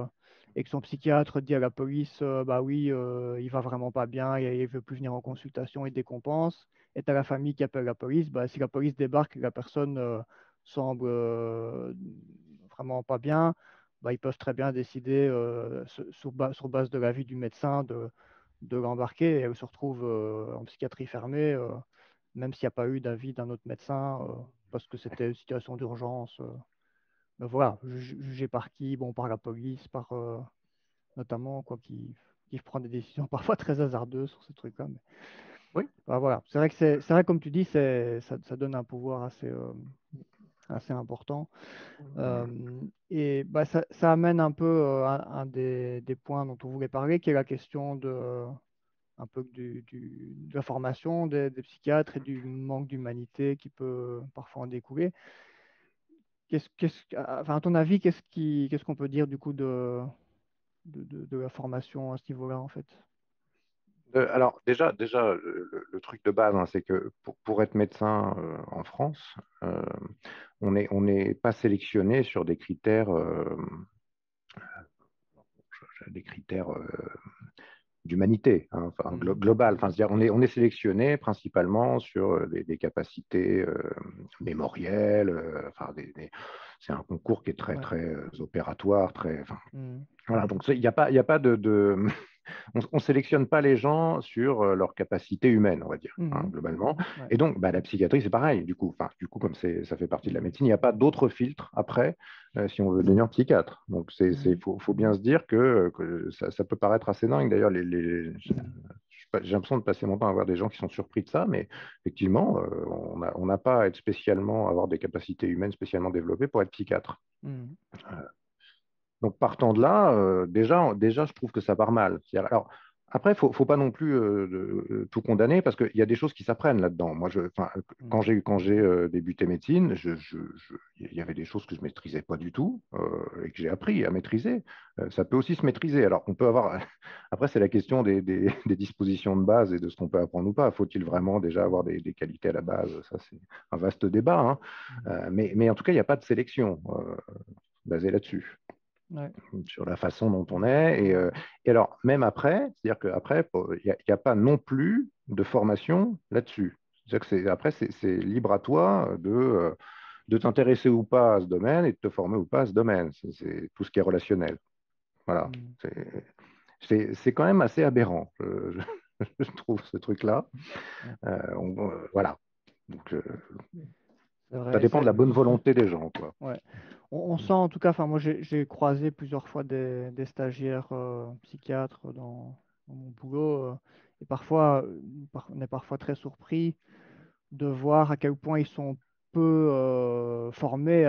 et que son psychiatre dit à la police, euh, bah oui, euh, il va vraiment pas bien, et il veut plus venir en consultation, il décompense. Et t'as la famille qui appelle la police. Bah, si la police débarque et que la personne euh, semble euh, vraiment pas bien, bah, ils peuvent très bien décider, euh, sur, sur ba- sur base de l'avis du médecin, de, de l'embarquer, et elle se retrouve euh, en psychiatrie fermée, euh, même s'il n'y a pas eu d'avis d'un autre médecin, euh, parce que c'était une situation d'urgence. euh. Mais voilà, ju- jugé par qui? Bon, par la police, par euh, notamment, quoi, qui, qui prend des décisions parfois très hasardeuses sur ces trucs-là. Mais Oui. bah, voilà, c'est vrai que c'est c'est vrai, comme tu dis, c'est, ça, ça donne un pouvoir assez, euh, assez important. Euh, et bah, ça, ça amène un peu euh, un, un des, des points dont on voulait parler, qui est la question de, un peu du, du- de la formation des, des psychiatres et du manque d'humanité qui peut parfois en découler. Qu'est-ce, qu'est-ce, enfin, à ton avis, qu'est-ce qui, qu'est-ce qu'on peut dire du coup de, de, de- de la formation à ce niveau-là, en fait? Euh, alors déjà, déjà le, le- le truc de base, hein, c'est que pour, pour être médecin euh, en France, euh, on n'est on n'est pas sélectionné sur des critères, euh, des critères euh, d'humanité, hein, enfin, glo- Mhm. global. Enfin, c'est-à-dire, on est, on est sélectionné principalement sur euh, des, des capacités euh, mémorielles. Euh, enfin, des- des- c'est un concours qui est très, Ouais. très euh, opératoire, très. Enfin, Mhm. voilà, donc il n'y a pas, il y a pas de, de- on ne sélectionne pas les gens sur euh, leur capacité humaine, on va dire, hein, Mhm. globalement. Ouais. Et donc, bah, la psychiatrie, c'est pareil. Du coup, enfin, du coup, comme c'est, ça fait partie de la Mhm. médecine, il n'y a pas d'autres filtres après euh, si on veut devenir psychiatre. Donc, c'est, c'est, Mhm. faut, faut bien se dire que, que ça, ça peut paraître assez dingue. D'ailleurs, les, les- Mhm. j'ai l'impression de passer mon temps à voir des gens qui sont surpris de ça, mais effectivement, euh, on n'a on n'a pas à être spécialement, à avoir des capacités humaines spécialement développées pour être psychiatre. Mhm. Donc partant de là, euh, déjà, déjà, je trouve que ça part mal. C'est-à-dire- Alors, après, il faut, faut pas non plus euh, de- tout condamner parce qu'il y a des choses qui s'apprennent là-dedans. Moi, je, enfin, quand Mhm. j'ai quand j'ai euh, débuté médecine, je, je- je- il y avait des choses que je maîtrisais pas du tout euh, et que j'ai appris à maîtriser. Euh, ça peut aussi se maîtriser. Alors, on peut avoir. Après, c'est la question des, des- des dispositions de base et de ce qu'on peut apprendre ou pas. Faut-il vraiment déjà avoir des, des qualités à la base? Ça, c'est un vaste débat, hein. Euh, mais, mais en tout cas, il n'y a pas de sélection euh, basée là-dessus Ouais. sur la façon dont on est. Et, euh, et alors, même après, c'est-à-dire qu'après, il n'y a, y a pas non plus de formation là-dessus. C'est-à-dire que c'est, après, c'est c'est libre à toi de, euh, de t'intéresser ou pas à ce domaine et de te former ou pas à ce domaine. C'est c'est tout ce qui est relationnel. Voilà. Mhm. C'est c'est- c'est quand même assez aberrant, je, je- je trouve, ce truc-là. Ouais. Euh, on- euh, voilà. Donc, euh, C'est ça vrai. dépend de C'est, la bonne volonté des gens, quoi. ouais. On, on sent en tout cas, enfin moi j'ai j'ai croisé plusieurs fois des, des stagiaires euh, psychiatres dans, dans mon boulot, euh, et parfois euh, par- on est parfois très surpris de voir à quel point ils sont peu euh, formés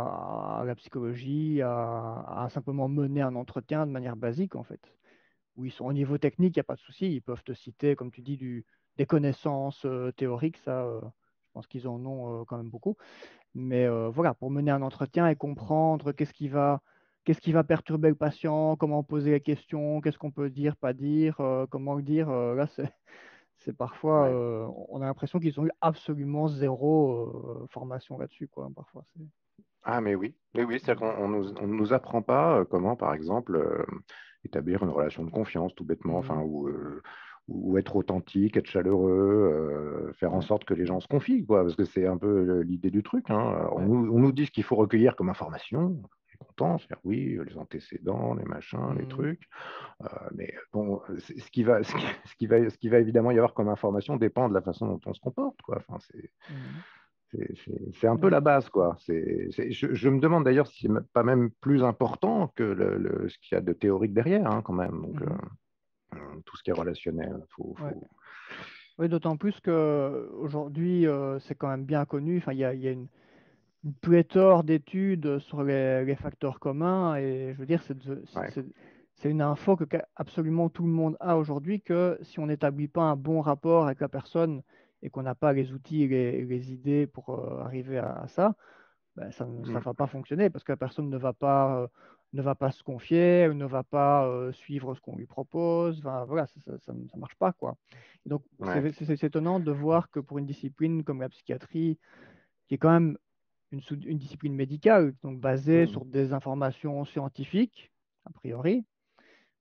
à, à la psychologie, à, à simplement mener un entretien de manière basique en fait. Où ils sont au niveau technique, il n'y a pas de souci, ils peuvent te citer, comme tu dis, du, des connaissances euh, théoriques, ça, euh, je pense qu'ils en ont euh, quand même beaucoup. Mais euh, voilà, pour mener un entretien et comprendre qu'est-ce qui va, qu'est-ce qui va perturber le patient, comment poser les questions, qu'est-ce qu'on peut dire, pas dire, euh, comment le dire, euh, là, c'est, c'est parfois, Ouais. euh, on a l'impression qu'ils ont eu absolument zéro euh, formation là-dessus, quoi, parfois. C'est... Ah, mais oui, oui, oui, c'est-à-dire Mm. qu'on on nous, on nous apprend pas euh, comment, par exemple, euh, établir une relation de confiance, tout bêtement, enfin, Mm. ou, euh, ou être authentique, être chaleureux, euh, faire en Ouais. sorte que les gens se confient, quoi, parce que c'est un peu euh, l'idée du truc, hein. Alors, on Ouais. nous, on nous dit ce qu'il faut recueillir comme information, on est content, c'est-à-dire oui, les antécédents, les machins, les Mm. trucs, euh, mais bon, c'est- ce qui va, ce qui, ce qui va, ce qui va évidemment y avoir comme information dépend de la façon dont on se comporte, quoi. Enfin, c'est Mm. c'est c'est- c'est un peu Ouais. la base, quoi. C'est, c'est- je, je me demande d'ailleurs si c'est pas même plus important que le, le- ce qu'il y a de théorique derrière, hein, quand même. Donc, euh, Mhm. euh, tout ce qui est relationnel, faut, Ouais. faut... Oui, d'autant plus que aujourd'hui, euh, c'est quand même bien connu. Enfin, il y a, il y a une, une pléthore d'études sur les, les facteurs communs, et je veux dire, c'est de- c'est- Ouais. c'est- c'est une info que ca- absolument tout le monde a aujourd'hui, que si on n'établit pas un bon rapport avec la personne et qu'on n'a pas les outils et les, les idées pour euh, arriver à, à ça, ben, ça ne ça Mm. va pas fonctionner, parce que la personne ne va pas, euh, ne va pas se confier, elle ne va pas euh, suivre ce qu'on lui propose. Enfin, voilà, ça ça, ça ne ça marche pas, quoi. Et donc, Ouais. c'est c'est- c'est étonnant de voir que pour une discipline comme la psychiatrie, qui est quand même une, sous- une discipline médicale, donc basée Mm. sur des informations scientifiques, a priori,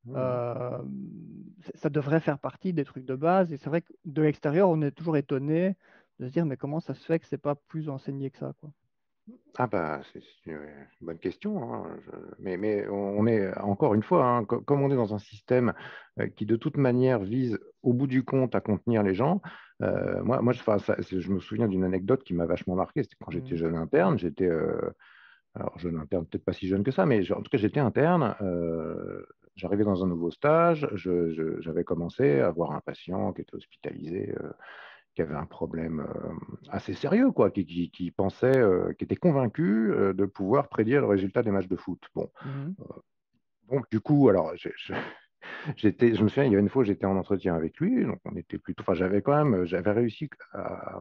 Mhm. Euh, ça devrait faire partie des trucs de base. Et c'est vrai que de l'extérieur, on est toujours étonné de se dire, mais comment ça se fait que c'est pas plus enseigné que ça, quoi. Ah bah, c'est c'est une bonne question, hein. Je- mais, mais on est, encore une fois, hein, co- comme on est dans un système euh, qui de toute manière vise au bout du compte à contenir les gens, euh, moi, moi je, enfin, ça- c'est- je me souviens d'une anecdote qui m'a vachement marqué, c'était quand j'étais Mhm. jeune interne, j'étais, euh, alors jeune interne, peut-être pas si jeune que ça, mais je- en tout cas j'étais interne, euh, j'arrivais dans un nouveau stage, je- je- j'avais commencé à voir un patient qui était hospitalisé, euh, qui avait un problème euh, assez sérieux, quoi, qui, qui- qui pensait, euh, qui était convaincu euh, de pouvoir prédire le résultat des matchs de foot. Bon, Mhm. donc du coup, alors j'ai- je, j'étais, je me souviens, il y a une fois, j'étais en entretien avec lui, donc on était plutôt, enfin, j'avais quand même, j'avais réussi à,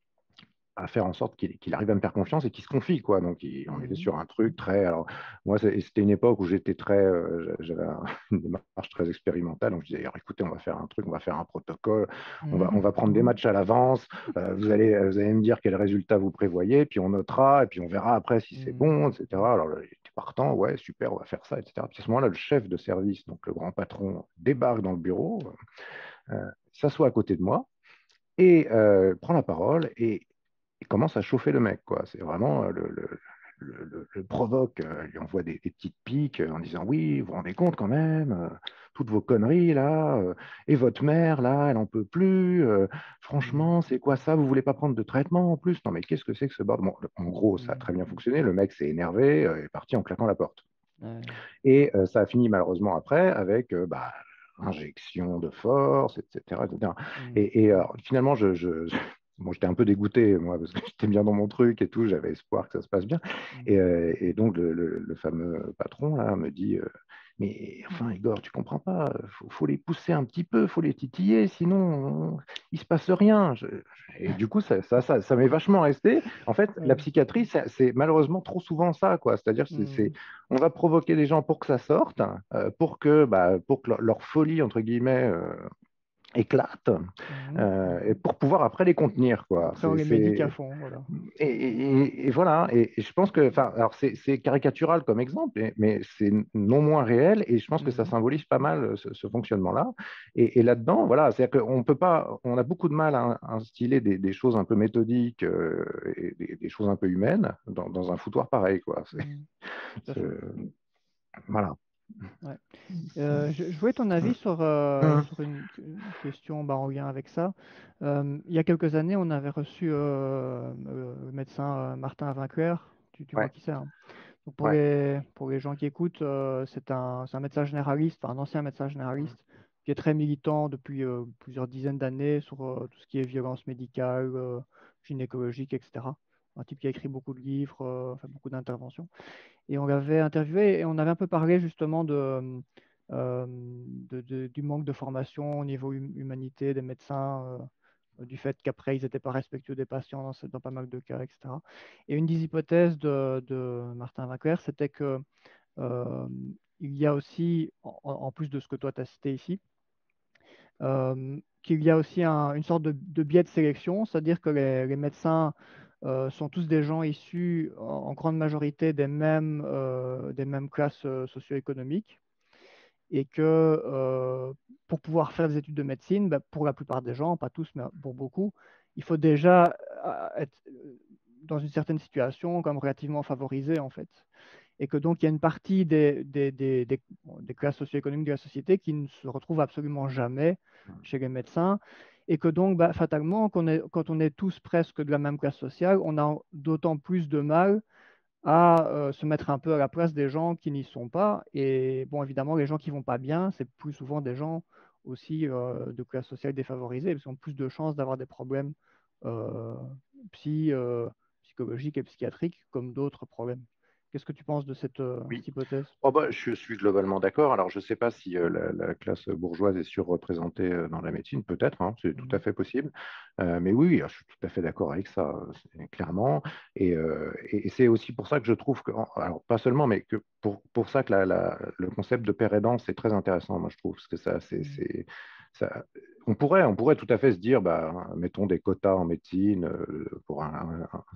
à faire en sorte qu'il qu'il arrive à me faire confiance et qu'il se confie, quoi. Donc, il- on était Mhm. sur un truc très. Alors, moi, c'est- c'était une époque où j'étais très. euh, j'avais un- une démarche très expérimentale. Donc, je disais, alors, écoutez, on va faire un truc, on va faire un protocole, on va, on Mhm. va prendre des matchs à l'avance, euh, vous allez, vous allez me dire quel résultat vous prévoyez, puis on notera, et puis on verra après si c'est Mhm. bon, et cetera. Alors, là, il était partant, ouais, super, on va faire ça, et cetera. Puis à ce moment-là, le chef de service, donc le grand patron, débarque dans le bureau, euh, s'assoit à côté de moi et euh, prend la parole et il commence à chauffer le mec, quoi. C'est vraiment euh, le, le, le, le- le provoque, euh, lui envoie des, des petites piques euh, en disant oui, vous vous rendez compte quand même, euh, toutes vos conneries là, euh, et votre mère là, elle en peut plus. Euh, Mhm. franchement, c'est quoi ça? Vous voulez pas prendre de traitement en plus? Non, mais qu'est-ce que c'est que ce bordel? Bon, le- en gros, ça a très bien Mhm. fonctionné. Le mec s'est énervé, euh, est parti en claquant la porte. Ouais. Et euh, ça a fini malheureusement après avec euh, bah, injection de force, et cetera, et cetera. Mhm. Et, et, alors, finalement, je, je, bon, j'étais un peu dégoûté, moi, parce que j'étais bien dans mon truc et tout, j'avais espoir que ça se passe bien. Et, Mhm. euh, et donc, le, le- le fameux patron, là, me dit, euh, mais enfin, Igor, tu comprends pas, faut, faut les pousser un petit peu, faut les titiller, sinon, on- il se passe rien. Je- et du coup, ça, ça, ça, ça m'est vachement resté. En fait, la Ouais. psychiatrie, c'est c'est malheureusement trop souvent ça, quoi. C'est-à-dire, c'est, c'est- Mhm. on va provoquer les gens pour que ça sorte, euh, pour que, bah, pour que leur, leur folie, entre guillemets, euh, éclate, Mhm. euh, et pour pouvoir après les contenir, quoi. Après, on C'est, les médique à c'est- fond, voilà. et, et- et voilà, et, et je pense que, enfin, alors c'est c'est caricatural comme exemple, mais, mais c'est non moins réel, et je pense que ça Mhm. symbolise pas mal euh, ce, ce fonctionnement-là. Et, et là-dedans, voilà, c'est-à-dire qu'on peut pas, on a beaucoup de mal à instiller des, des choses un peu méthodiques euh, et des, des choses un peu humaines dans, dans un foutoir pareil, quoi. C'est- Mhm. Tout à fait. c'est- voilà. Ouais. Euh, je, je voulais ton avis sur, euh, Hum, sur une, une question bah, en lien avec ça. Euh, il y a quelques années, on avait reçu euh, euh, le médecin euh, Martin Vainqueur. Tu, tu vois ouais, qui c'est, hein. Donc pour ouais. les, pour les gens qui écoutent, euh, c'est un, c'est un médecin généraliste, enfin un ancien médecin généraliste, qui est très militant depuis euh, plusieurs dizaines d'années sur euh, tout ce qui est violence médicale, euh, gynécologique, et cetera. Un type qui a écrit beaucoup de livres, euh, fait beaucoup d'interventions. Et on l'avait interviewé et on avait un peu parlé justement de, euh, de- de- du manque de formation au niveau hum- humanité des médecins, euh, du fait qu'après ils n'étaient pas respectueux des patients dans, ce- dans pas mal de cas, et cetera. Et une des hypothèses de, de Martin Vainqueur, c'était que euh, il y a aussi, en, en plus de ce que toi tu as cité ici, euh, qu'il y a aussi un- une sorte de, de biais de sélection, c'est-à-dire que les, les médecins euh, sont tous des gens issus en, en grande majorité des mêmes, euh, des mêmes classes euh, socio-économiques et que euh, pour pouvoir faire des études de médecine, bah, pour la plupart des gens, pas tous, mais pour beaucoup, il faut déjà euh, être euh, dans une certaine situation comme relativement favorisé en fait. Et que donc il y a une partie des, des, des, des- bon, des classes socio-économiques de la société qui ne se retrouvent absolument jamais chez les médecins. Et que donc, bah, fatalement, qu'on est- quand on est tous presque de la même classe sociale, on a d'autant plus de mal à euh, se mettre un peu à la place des gens qui n'y sont pas. Et bon, évidemment, les gens qui vont pas bien, c'est plus souvent des gens aussi euh, de classe sociale défavorisée, parce qu'ils ont plus de chances d'avoir des problèmes euh, psy, euh, psychologiques et psychiatriques comme d'autres problèmes. Qu'est-ce que tu penses de cette, euh, Oui. cette hypothèse? Oh bah, je suis globalement d'accord. Alors, je ne sais pas si euh, la, la classe bourgeoise est surreprésentée euh, dans la médecine, peut-être, hein, c'est tout à Mhm. fait possible. Euh, mais oui, oui, je suis tout à fait d'accord avec ça, euh, c'est- clairement. Et, euh, et- et c'est aussi pour ça que je trouve que, alors pas seulement, mais que pour, pour ça que la- la- le concept de père aidant, c'est très intéressant, moi, je trouve, parce que ça, c'est, Mhm. c'est- ça, on pourrait, on pourrait tout à fait se dire, bah, mettons des quotas en médecine euh, pour un,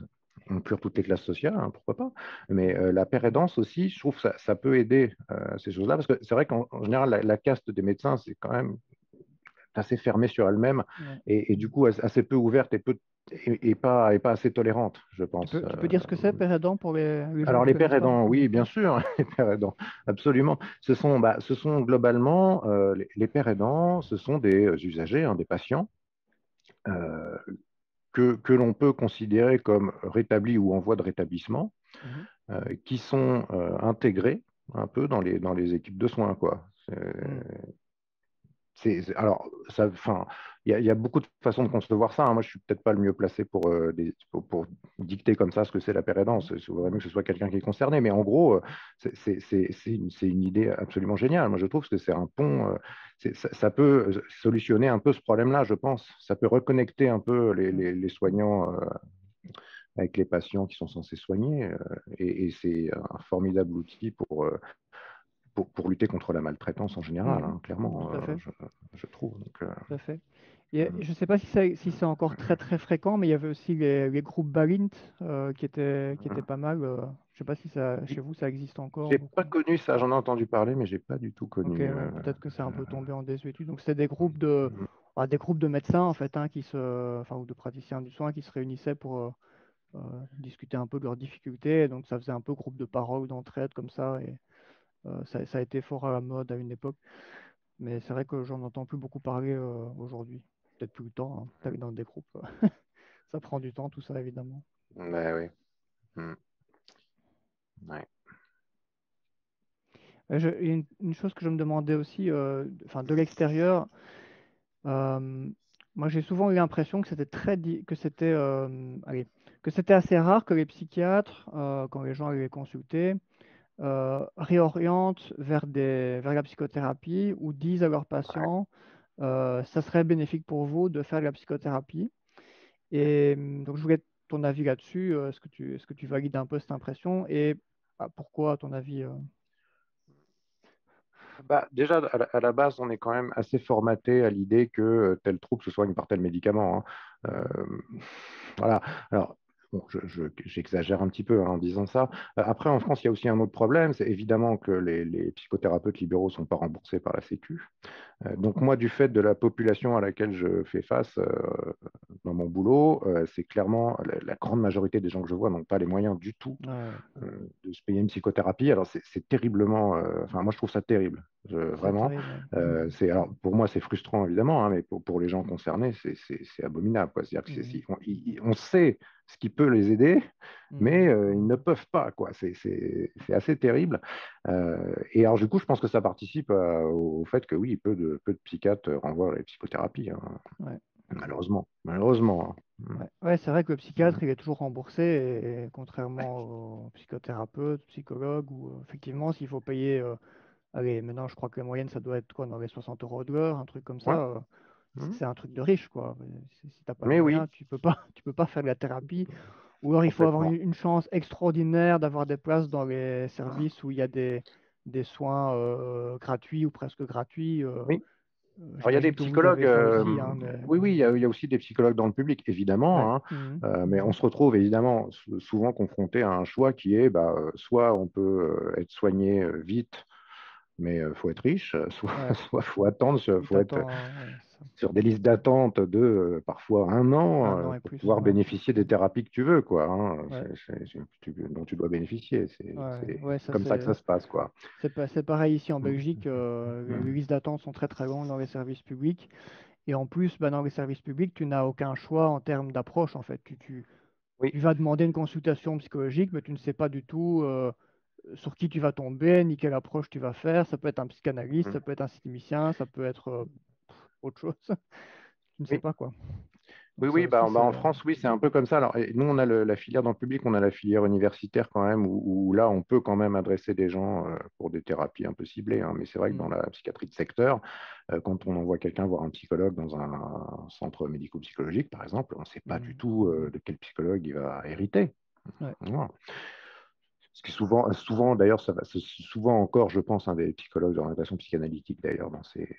inclure toutes les classes sociales, hein, pourquoi pas. Mais euh, la paire aidance aussi, je trouve que ça, ça peut aider euh, ces choses-là, parce que c'est vrai qu'en en général, la, la caste des médecins, c'est quand même assez fermée sur elle-même Ouais. et, et du coup assez peu ouverte et, peu, et, et pas, et pas assez tolérante, je Tu pense. peux, tu peux Euh, dire ce que c'est, père aidant, pour les, les gens alors qui les pères connaissent pas? aidants, oui, bien sûr, les pères aidants, absolument. Ce sont, bah, ce sont globalement, euh, les, les pères aidants, ce sont des usagers, hein, des patients euh, que, que l'on peut considérer comme rétablis ou en voie de rétablissement, Mhm. euh, qui sont euh, intégrés un peu dans les, dans les équipes de soins, quoi. Mhm. C'est, c'est- alors, ça, enfin, il y, a il y a beaucoup de façons de concevoir ça, hein. Moi, je suis peut-être pas le mieux placé pour, euh, des- pour, pour dicter comme ça ce que c'est la pérédance. Il faudrait mieux que ce soit quelqu'un qui est concerné. Mais en gros, euh, c'est c'est- c'est- c'est une, c'est une idée absolument géniale. Moi, je trouve que c'est un pont. euh, c'est- ça, ça peut solutionner un peu ce problème-là, je pense. Ça peut reconnecter un peu les, Mhm. les- les soignants euh, avec les patients qui sont censés soigner. euh, et et c'est un formidable outil pour, euh, pour, pour lutter contre la maltraitance en général, Mhm. hein, clairement, Tout à euh, fait, je, je trouve. Donc, euh, tout à fait. Et mm. je ne sais pas si c'est si c'est encore très très fréquent, mais il y avait aussi les, les groupes Balint euh, qui étaient, qui étaient pas mal. euh. Je ne sais pas si ça, chez vous ça existe encore J'ai pas beaucoup. connu ça, j'en ai entendu parler, mais j'ai pas du tout Ok, connu. ouais, euh, peut-être que c'est je- un peu tombé en désuétude. Donc c'était des groupes de, Mm. ah, des groupes de médecins en fait, hein, qui se, enfin, ou de praticiens du soin qui se réunissaient pour euh, euh, discuter un peu de leurs difficultés. Et donc ça faisait un peu groupe de parole, d'entraide comme ça. Et euh, ça, ça a été fort à la mode à une époque. Mais c'est vrai que j'en entends plus beaucoup parler euh, aujourd'hui. Peut-être plus le temps hein, d'aller dans des groupes. Ça prend du temps, tout ça, évidemment. Ouais, oui. Mm. Ouais. Euh, je- il y a une, une chose que je me demandais aussi, euh, enfin de l'extérieur, euh, moi j'ai souvent eu l'impression que c'était très, di- que c'était, euh, allez, que c'était assez rare que les psychiatres, euh, quand les gens allaient les consulter, euh, réorientent vers des, vers la psychothérapie ou disent à leurs Ouais. patients, euh, ça serait bénéfique pour vous de faire de la psychothérapie. Et hum, donc, je voulais ton avis là-dessus. euh, Est-ce que tu, est-ce que tu valides un peu cette impression et ah, pourquoi, à ton avis? euh, Bah, déjà, à la, à la base, on est quand même assez formaté à l'idée que euh, tel trouble se soigne par tel médicament, hein. Mhm. Euh, voilà. Alors, bon, je- je- j'exagère un petit peu hein, en disant ça. Euh, Après, en France, il y a aussi un autre problème, c'est évidemment que les, les psychothérapeutes libéraux ne sont pas remboursés par la Sécu. Euh, Donc moi, du fait de la population à laquelle je fais face euh, dans mon boulot, euh, c'est clairement la, la grande majorité des gens que je vois n'ont pas les moyens du tout Ouais, euh, de se payer une psychothérapie. Alors c'est c'est terriblement, euh, enfin moi je trouve ça terrible, Je- c'est vraiment. terrible. Ouais. Euh, c'est alors pour moi c'est frustrant évidemment, hein, mais pour, pour les gens concernés c'est c'est- c'est abominable, quoi. C'est-à-dire que c'est- Mhm. c'est- on, il- on sait ce qui peut les aider, mais Mhm. euh, ils ne peuvent pas, quoi. C'est c'est- c'est assez terrible. Euh, et alors du coup je pense que ça participe à- au fait que oui, peu de, peu de psychiatres renvoient à la psychothérapie, hein, Ouais. malheureusement. Malheureusement, hein. Ouais. Ouais, c'est vrai que le Mm. psychiatre, il est toujours remboursé, et, et contrairement aux psychothérapeutes, psychologues, où euh, effectivement, s'il faut payer, euh, allez, maintenant, je crois que la moyenne, ça doit être quoi, dans les soixante euros de l'heure, un truc comme ça, Ouais. euh, c'est Mm. c'est un truc de riche, quoi. Si, si t'as pas les Mais moyens, oui, tu peux pas, tu peux pas faire de la thérapie. Ou alors il faut avoir une, complètement. une chance extraordinaire d'avoir des places dans les services où il y a des, des soins euh, gratuits ou presque gratuits. euh, Oui. euh, Alors, il y a des j'imagine que vous psychologues, avez ça euh, aussi, hein, mais oui, oui, il y a, il y a aussi des psychologues dans le public, ouais. évidemment, hein. Mhm. Euh, mais on se retrouve évidemment sou- souvent confronté à un choix qui est, bah, euh, soit on peut euh, être soigné euh, vite, mais il faut être riche, euh, soit Ouais. soit faut attendre, il Ou faut être t'attends ouais, ça. sur des listes d'attente de euh, parfois un an Un euh, an et pour plus. pouvoir Ouais. bénéficier des thérapies que tu veux, quoi, hein. Ouais. C'est- c'est- c'est- tu- dont tu dois bénéficier. C'est Ouais. c'est Ouais, ça comme ça que c'est ça se passe, quoi. c'est pas- c'est pareil ici en Mm. Belgique. euh, les Mm. listes d'attente sont très très longues dans les services publics. Et en plus, bah, dans les services publics, tu n'as aucun choix en termes d'approche en fait. Tu, tu, Oui, tu vas demander une consultation psychologique, mais tu ne sais pas du tout euh, sur qui tu vas tomber, ni quelle approche tu vas faire. Ça peut être un psychanalyste, Mm. ça peut être un systémicien, ça peut être euh, autre chose. Tu ne sais Oui. pas quoi. Oui, Donc ça oui, aussi, bah, bah, en c'est... France, oui, c'est un peu comme ça. Alors, et nous, on a le- la filière dans le public, on a la filière universitaire quand même, où, où là, on peut quand même adresser des gens euh, pour des thérapies un peu ciblées, hein. Mais c'est vrai que dans Hmm, la psychiatrie de secteur, euh, quand on envoie quelqu'un voir un psychologue dans un centre médico-psychologique, par exemple, on ne sait pas du hmm, tout euh, de quel psychologue il va hériter. ouais. Voilà. Ce qui est souvent, souvent d'ailleurs, ça va, c'est souvent encore, je pense, un des psychologues d'orientation psychanalytique, d'ailleurs, dans ces,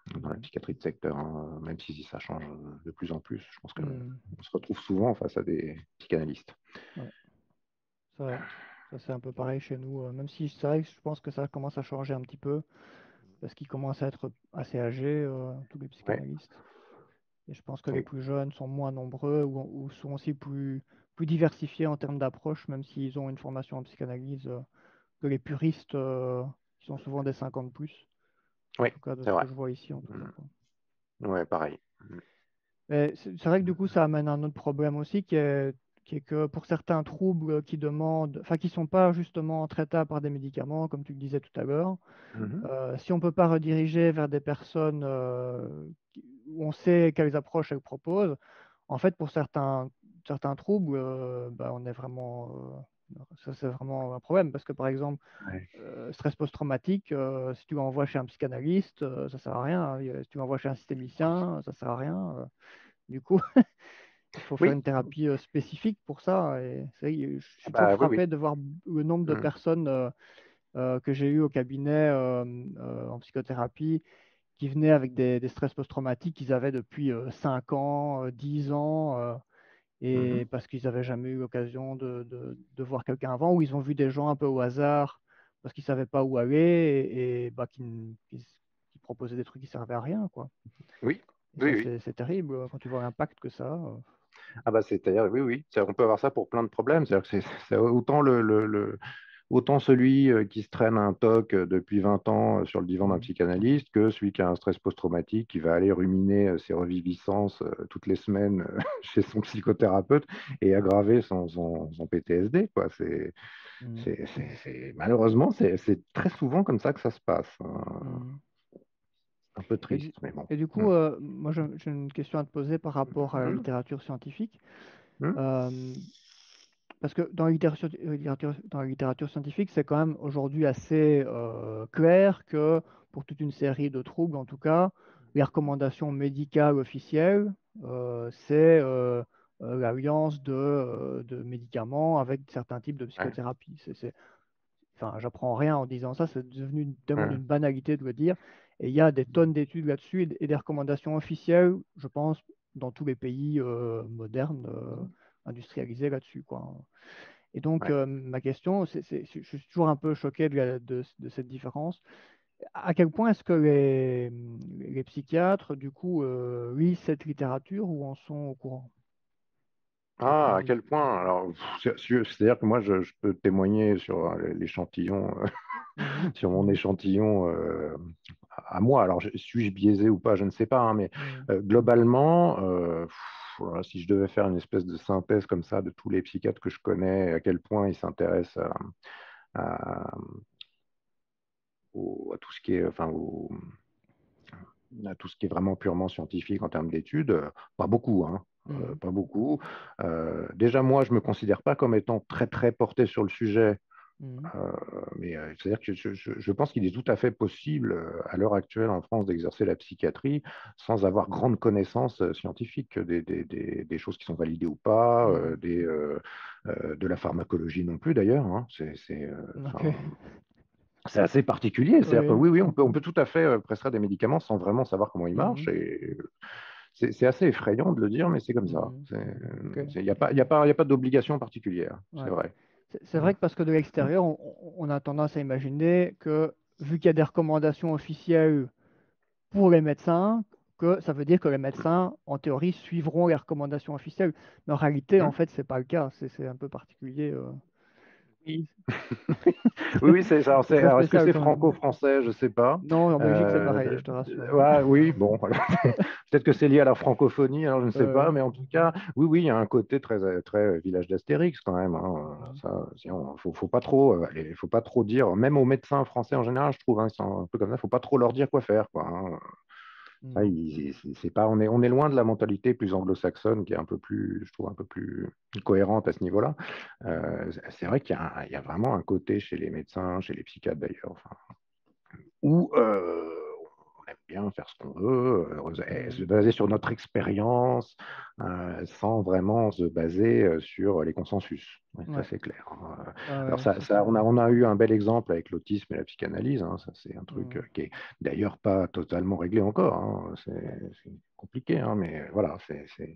dans la Mhm. psychiatrie de secteur, hein, même si ça change de plus en plus. Je pense qu'on Mhm. se retrouve souvent face à des psychanalystes. Ouais, c'est vrai. Ça, c'est un peu pareil chez nous. euh, Même si c'est vrai que je pense que ça commence à changer un petit peu, parce qu'ils commencent à être assez âgés, euh, tous les Ouais, psychanalystes. Et je pense que les oui, plus jeunes sont moins nombreux ou, ou sont aussi plus, plus diversifiés en termes d'approche, même s'ils ont une formation en psychanalyse, euh, que les puristes, euh, qui sont souvent des cinquante plus, en oui, tout cas de c'est ce vrai. que je vois ici, en tout cas, Mm. quoi. Ouais, pareil. Mais c'est c'est vrai que du coup, ça amène un autre problème aussi, qui est, qui est que pour certains troubles qui demandent, enfin, qui sont pas justement traitables par des médicaments, comme tu le disais tout à l'heure, Mhm. euh, si on ne peut pas rediriger vers des personnes euh, qui- où on sait quelles approches elles proposent, en fait, pour certains, certains troubles, euh, bah, on est vraiment, euh, ça c'est vraiment un problème parce que par exemple, Ouais. euh, stress post-traumatique, euh, si tu l'envoies chez un psychanalyste, euh, ça sert à rien, hein. Si tu l'envoies chez un systémicien, ça sert à rien. euh. Du coup, il faut faire Oui, une thérapie euh, spécifique pour ça. Et c'est vrai que je ah suis toujours bah, oui, oui. frappé de voir le nombre de Mm. personnes euh, euh, que j'ai eues au cabinet euh, euh, en psychothérapie qui venaient avec des, des stress post-traumatiques qu'ils avaient depuis euh, cinq ans, euh, dix ans, euh, et Mhm. parce qu'ils n'avaient jamais eu l'occasion de, de- de voir quelqu'un avant, ou ils ont vu des gens un peu au hasard parce qu'ils ne savaient pas où aller et, et, bah, qui, n- qui s- qui proposaient des trucs qui servaient à rien, quoi. Oui, Et oui, ça, oui. c'est c'est terrible euh, quand tu vois l'impact que ça a. euh. Ah bah, c'est-à-dire, oui, oui. C'est- On peut avoir ça pour plein de problèmes. C'est-à-dire que c'est c'est autant le, le, le- autant celui euh, qui se traîne un toc euh, depuis vingt ans euh, sur le divan d'un Mm, mm, psychanalyste que celui qui a un stress post-traumatique qui va aller ruminer euh, ses reviviscences euh, toutes les semaines euh, chez son psychothérapeute et aggraver son, son, son P T S D, quoi. C'est, mm, c'est, c'est- c'est- Malheureusement, c'est c'est très souvent comme ça que ça se passe, hein. mm. Un peu Et du, triste, mais bon. et du Mm. coup, euh, moi j'ai j'ai une question à te poser par rapport à la Mm. littérature scientifique. Mm. Euh, Parce que dans la littérature, euh, littérature- dans la littérature scientifique, c'est quand même aujourd'hui assez euh, clair que pour toute une série de troubles, en tout cas, les recommandations médicales officielles, euh, c'est euh, euh, l'alliance de, euh, de médicaments avec certains types de Ouais. psychothérapie. C'est, c'est- enfin, j'apprends rien en disant ça, c'est devenu tellement Ouais. d'une banalité de le dire. Et il y a des tonnes d'études là-dessus et, et des recommandations officielles, je pense, dans tous les pays euh, modernes, euh, industrialisés là-dessus, quoi. Et donc, Ouais. euh, ma question, c'est, c'est- je suis toujours un peu choqué de, la- de- de cette différence. À quel point est-ce que les, les psychiatres, du coup, euh, lisent cette littérature ou en sont au courant? À ton Ah, à avis? quel point? Alors, pff, c'est- c'est- c'est-à-dire que moi, je, je peux témoigner sur euh, l'échantillon, euh, Mhm, sur mon échantillon euh, à moi. Alors, je- suis-je biaisé ou pas, je ne sais pas, hein, mais mhm, euh, globalement, euh, pff, voilà, si je devais faire une espèce de synthèse comme ça de tous les psychiatres que je connais, à quel point ils s'intéressent à, à- au- à tout ce qui est, enfin, au- à tout ce qui est vraiment purement scientifique en termes d'études, euh, pas beaucoup, hein. Euh, mhm, pas beaucoup. Euh, déjà, moi, je me considère pas comme étant très, très porté sur le sujet. mhm, Euh, mais euh, c'est-à-dire que je, je- je pense qu'il est tout à fait possible euh, à l'heure actuelle en France d'exercer la psychiatrie sans avoir grande connaissance euh, scientifique des, des- des- des choses qui sont validées ou pas, euh, mhm. des, euh, euh, de la pharmacologie non plus d'ailleurs, hein. C'est, c'est, euh, Ok. enfin, c'est assez particulier. C'est-à-dire que Oui. oui, oui, on peut, on peut tout à fait euh, prescrire des médicaments sans vraiment savoir comment ils marchent. Mhm, Et c'est c'est assez effrayant de le dire, mais c'est comme ça. mhm. Ok. Il n'y a pas, y a pas, y a pas d'obligation particulière, c'est Ouais. vrai. C'est c'est vrai que parce que de l'extérieur, on, on a tendance à imaginer que vu qu'il y a des recommandations officielles pour les médecins, que ça veut dire que les médecins, en théorie, suivront les recommandations officielles. Mais en réalité, en Hmm. fait, c'est pas le cas. C'est c'est un peu particulier. euh. Oui, oui, oui, c'est ça. Alors, C'est c'est- très alors, est-ce que spécial c'est quand même. franco-français? Je ne sais pas. Non, en Belgique, c'est Euh, pareil, de- je te rassure. de- ouais, oui, bon, peut-être que c'est lié à la francophonie, alors je ne sais Euh, pas, mais en tout cas, oui, oui, il y a un côté très, euh, très euh, village d'Astérix quand même, hein. mhm, Ça, il faut, faut pas trop, euh, allez, faut pas trop dire, même aux médecins français en général, je trouve, hein, ils sont un peu comme ça, faut pas trop leur dire quoi faire, quoi, hein. Ça, mhm, il- c'est c'est pas, on est, on est loin de la mentalité plus anglo-saxonne qui est un peu plus, je trouve, un peu plus cohérente à ce niveau-là. mhm, Euh, c'est vrai qu'il y a, un- il y a vraiment un côté chez les médecins, chez les psychiatres d'ailleurs, enfin, où euh, bien faire ce qu'on veut, euh, et se Mhm. baser sur notre expérience, euh, sans vraiment se baser euh, sur les consensus. Ouais, ça, Ouais, c'est clair, hein. ouais, Alors, ouais, ça, ça ça, c'est. on a, on a eu un bel exemple avec l'autisme et la psychanalyse, hein. Ça, c'est un truc euh, Mhm. qui est d'ailleurs pas totalement réglé encore, hein. C'est c'est compliqué, hein, mais voilà, c'est c'est-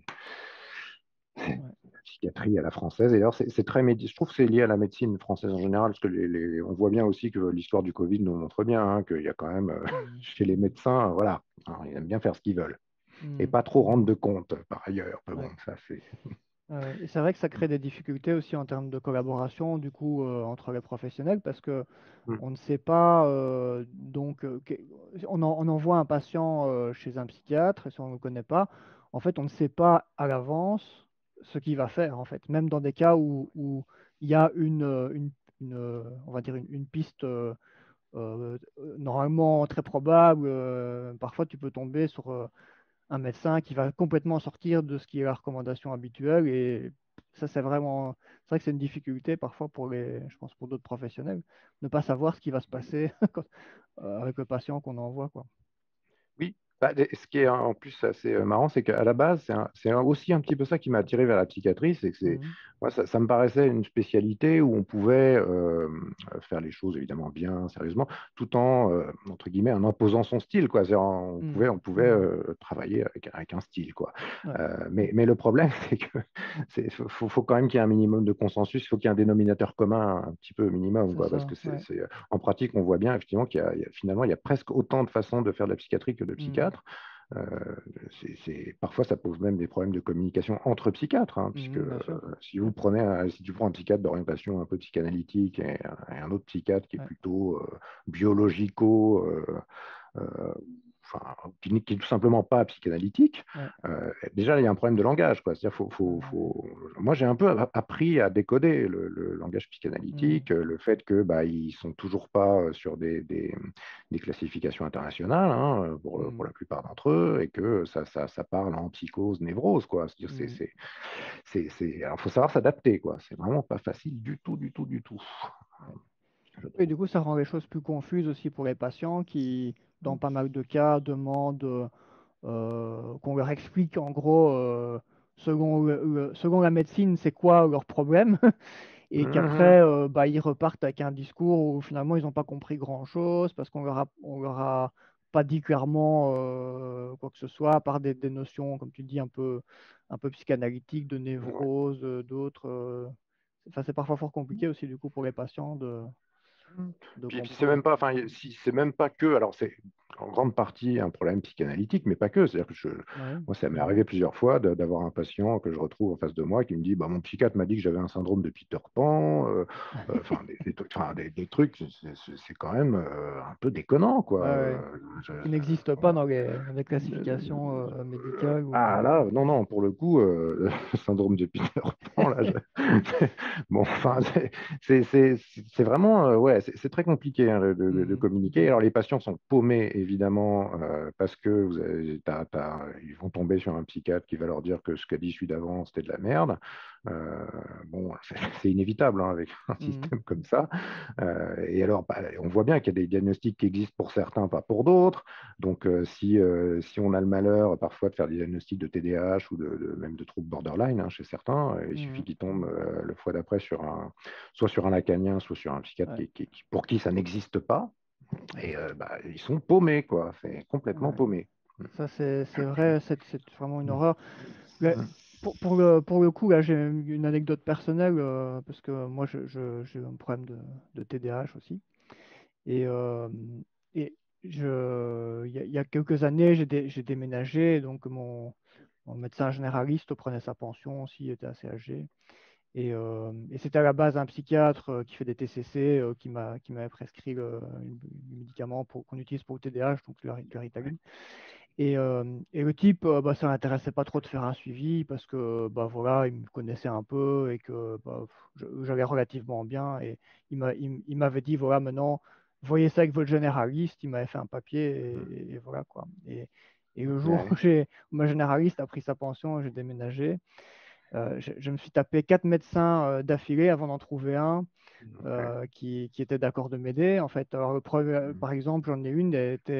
Ouais. la psychiatrie à la française. Et d'ailleurs, c'est c'est très médi- je trouve que c'est lié à la médecine française en général, parce que les, les- on voit bien aussi que l'histoire du Covid nous montre bien, hein, qu'il y a quand même euh, Mhm. chez les médecins, euh, voilà, hein, ils aiment bien faire ce qu'ils veulent et Mhm. pas trop rendre de compte par ailleurs. Mais bon, Ouais. ça c'est. Ouais. Et c'est vrai que ça crée des difficultés aussi en termes de collaboration, du coup, euh, entre les professionnels, parce que Mm, on ne sait pas, euh, donc, euh, que- on, en- on envoie un patient euh, chez un psychiatre, et si on ne le connaît pas, en fait, on ne sait pas à l'avance ce qu'il va faire, en fait. Même dans des cas où, où il y a une, euh, une, une, euh, on va dire une, une piste euh, euh, normalement très probable, euh, parfois tu peux tomber sur euh, un médecin qui va complètement sortir de ce qui est la recommandation habituelle, et ça, c'est vraiment, c'est vrai que c'est une difficulté parfois pour les, je pense pour d'autres professionnels, ne pas savoir ce qui va se passer quand- euh, avec le patient qu'on envoie, quoi. oui. Bah, et ce qui est en plus assez euh, marrant, c'est qu'à la base, c'est un- c'est un- aussi un petit peu ça qui m'a attiré vers la psychiatrie, c'est que c'est, Mhm. moi, ça, ça me paraissait une spécialité où on pouvait euh, faire les choses évidemment bien, sérieusement, tout en, euh, entre guillemets, en imposant son style, quoi. C'est-à-dire, on Mhm. pouvait, on pouvait euh, travailler avec, avec un style, quoi. Ouais, Euh, mais, mais le problème, c'est que c'est, faut, faut quand même qu'il y ait un minimum de consensus, il faut qu'il y ait un dénominateur commun un petit peu minimum, c'est quoi, parce que ça, c'est, ouais. c'est- en pratique, on voit bien effectivement qu'il y a, il y a- finalement, il y a presque autant de façons de faire de la psychiatrie que de Mhm. psychiatre. Euh, c'est, c'est- parfois, ça pose même des problèmes de communication entre psychiatres, hein, puisque Mhm, bien euh, sûr. si vous prenez un, si tu prends un psychiatre d'orientation un peu psychanalytique et, un et un autre psychiatre qui est Ouais, plutôt euh, biologico, euh, euh, enfin, qui n'est qui est tout simplement pas psychanalytique, ouais, euh, déjà, il y a un problème de langage, quoi. C'est-à-dire, faut, ouais, faut, ouais. faut... Moi, j'ai un peu appris à décoder le, le langage Mhm. psychanalytique, euh, le fait que bah, ils sont toujours pas euh, sur des, des, des classifications internationales, hein, pour, pour Mhm. la plupart d'entre eux, et que ça, ça, ça parle en psychose, névrose, quoi. C'est-à-dire, c'est, Mhm. c'est, c'est, c'est... Alors, faut savoir s'adapter, quoi. C'est vraiment pas facile du tout, du tout, du tout, Ouais. je Et trouve. du coup, ça rend les choses plus confuses aussi pour les patients qui, dans pas mal de cas, demandent euh, qu'on leur explique en gros, euh, selon, le- le- selon la médecine, c'est quoi leur problème, et Mhm. qu'après, euh, bah, ils repartent avec un discours où finalement, ils n'ont pas compris grand-chose parce qu'on leur a, on leur a pas dit clairement euh, quoi que ce soit, à part des, des notions, comme tu dis, un peu, un peu psychanalytiques, de Ouais. névrose, euh, d'autres. euh. Enfin, c'est parfois fort compliqué aussi, du coup, pour les patients de, de Puis, puis c'est même comprendre. pas, enfin, si c'est même pas que, alors c'est en grande partie un problème psychanalytique, mais pas que. C'est-à-dire que je, Ouais. moi, ça m'est arrivé plusieurs fois de- d'avoir un patient que je retrouve en face de moi qui me dit, bah, mon psychiatre m'a dit que j'avais un syndrome de Peter Pan, euh, euh, enfin, des, des trucs, enfin, des, des trucs, c'est c'est- c'est quand même euh, un peu déconnant, Ouais, quoi. ouais. Euh, je- Qui n'existe pas dans les, dans les classifications euh, médicales. Ou... ah là, non, non, pour le coup, euh, le syndrome de Peter Pan, là, je- bon, enfin, c'est c'est- c'est- c'est vraiment, euh, ouais, c'est c'est très compliqué, hein, de, de- de Mhm. communiquer. Alors, les patients sont paumés, évidemment, euh, parce que vous avez- t'as- t'as- ils vont tomber sur un psychiatre qui va leur dire que ce qu'a dit celui d'avant, c'était de la merde. Euh, bon, c'est c'est inévitable, hein, avec un Mhm. système comme ça. Euh, et alors, bah, on voit bien qu'il y a des diagnostics qui existent pour certains, pas pour d'autres. Donc, euh, si, euh, si on a le malheur parfois de faire des diagnostics de T D A H ou de, de- même de troubles borderline, hein, chez certains, euh, il suffit Mhm. qu'ils tombent euh, le fois d'après sur un, soit sur un lacanien, soit sur un psychiatre Ouais, qui, qui- qui- pour qui ça n'existe pas. Et euh, bah, ils sont paumés, quoi. C'est complètement ouais. paumé. Ça, c'est c'est vrai, c'est c'est vraiment une Mm. horreur. Mais Mm. pour, pour le, pour le coup, là, j'ai une anecdote personnelle, euh, parce que moi, je, je- j'ai un problème de, de T D A H aussi. Et, euh, et je, il y, a il y a quelques années, j'ai dé- j'ai déménagé, donc mon, mon médecin généraliste prenait sa pension aussi, il était assez âgé. Et, euh, et c'était à la base un psychiatre euh, qui fait des T C C euh, qui m'a, qui m'avait prescrit le, le médicament pour, qu'on utilise pour le T D A H, donc le, le Ritaline. Et, euh, et le type, euh, bah, ça l'intéressait pas trop de faire un suivi parce que bah, voilà, il me connaissait un peu et que bah, je- j'allais relativement bien. Et il m'a, il, il m'avait dit, voilà, maintenant, voyez ça avec votre généraliste. Il m'avait fait un papier et, et voilà quoi. Et, et le jour où, Ouais. j'ai, où ma généraliste a pris sa pension, j'ai déménagé. Euh, je, je me suis tapé quatre médecins euh, d'affilée avant d'en trouver un Ouais. euh, qui, qui était d'accord de m'aider. En fait, alors le premier, par exemple, j'en ai une, elle était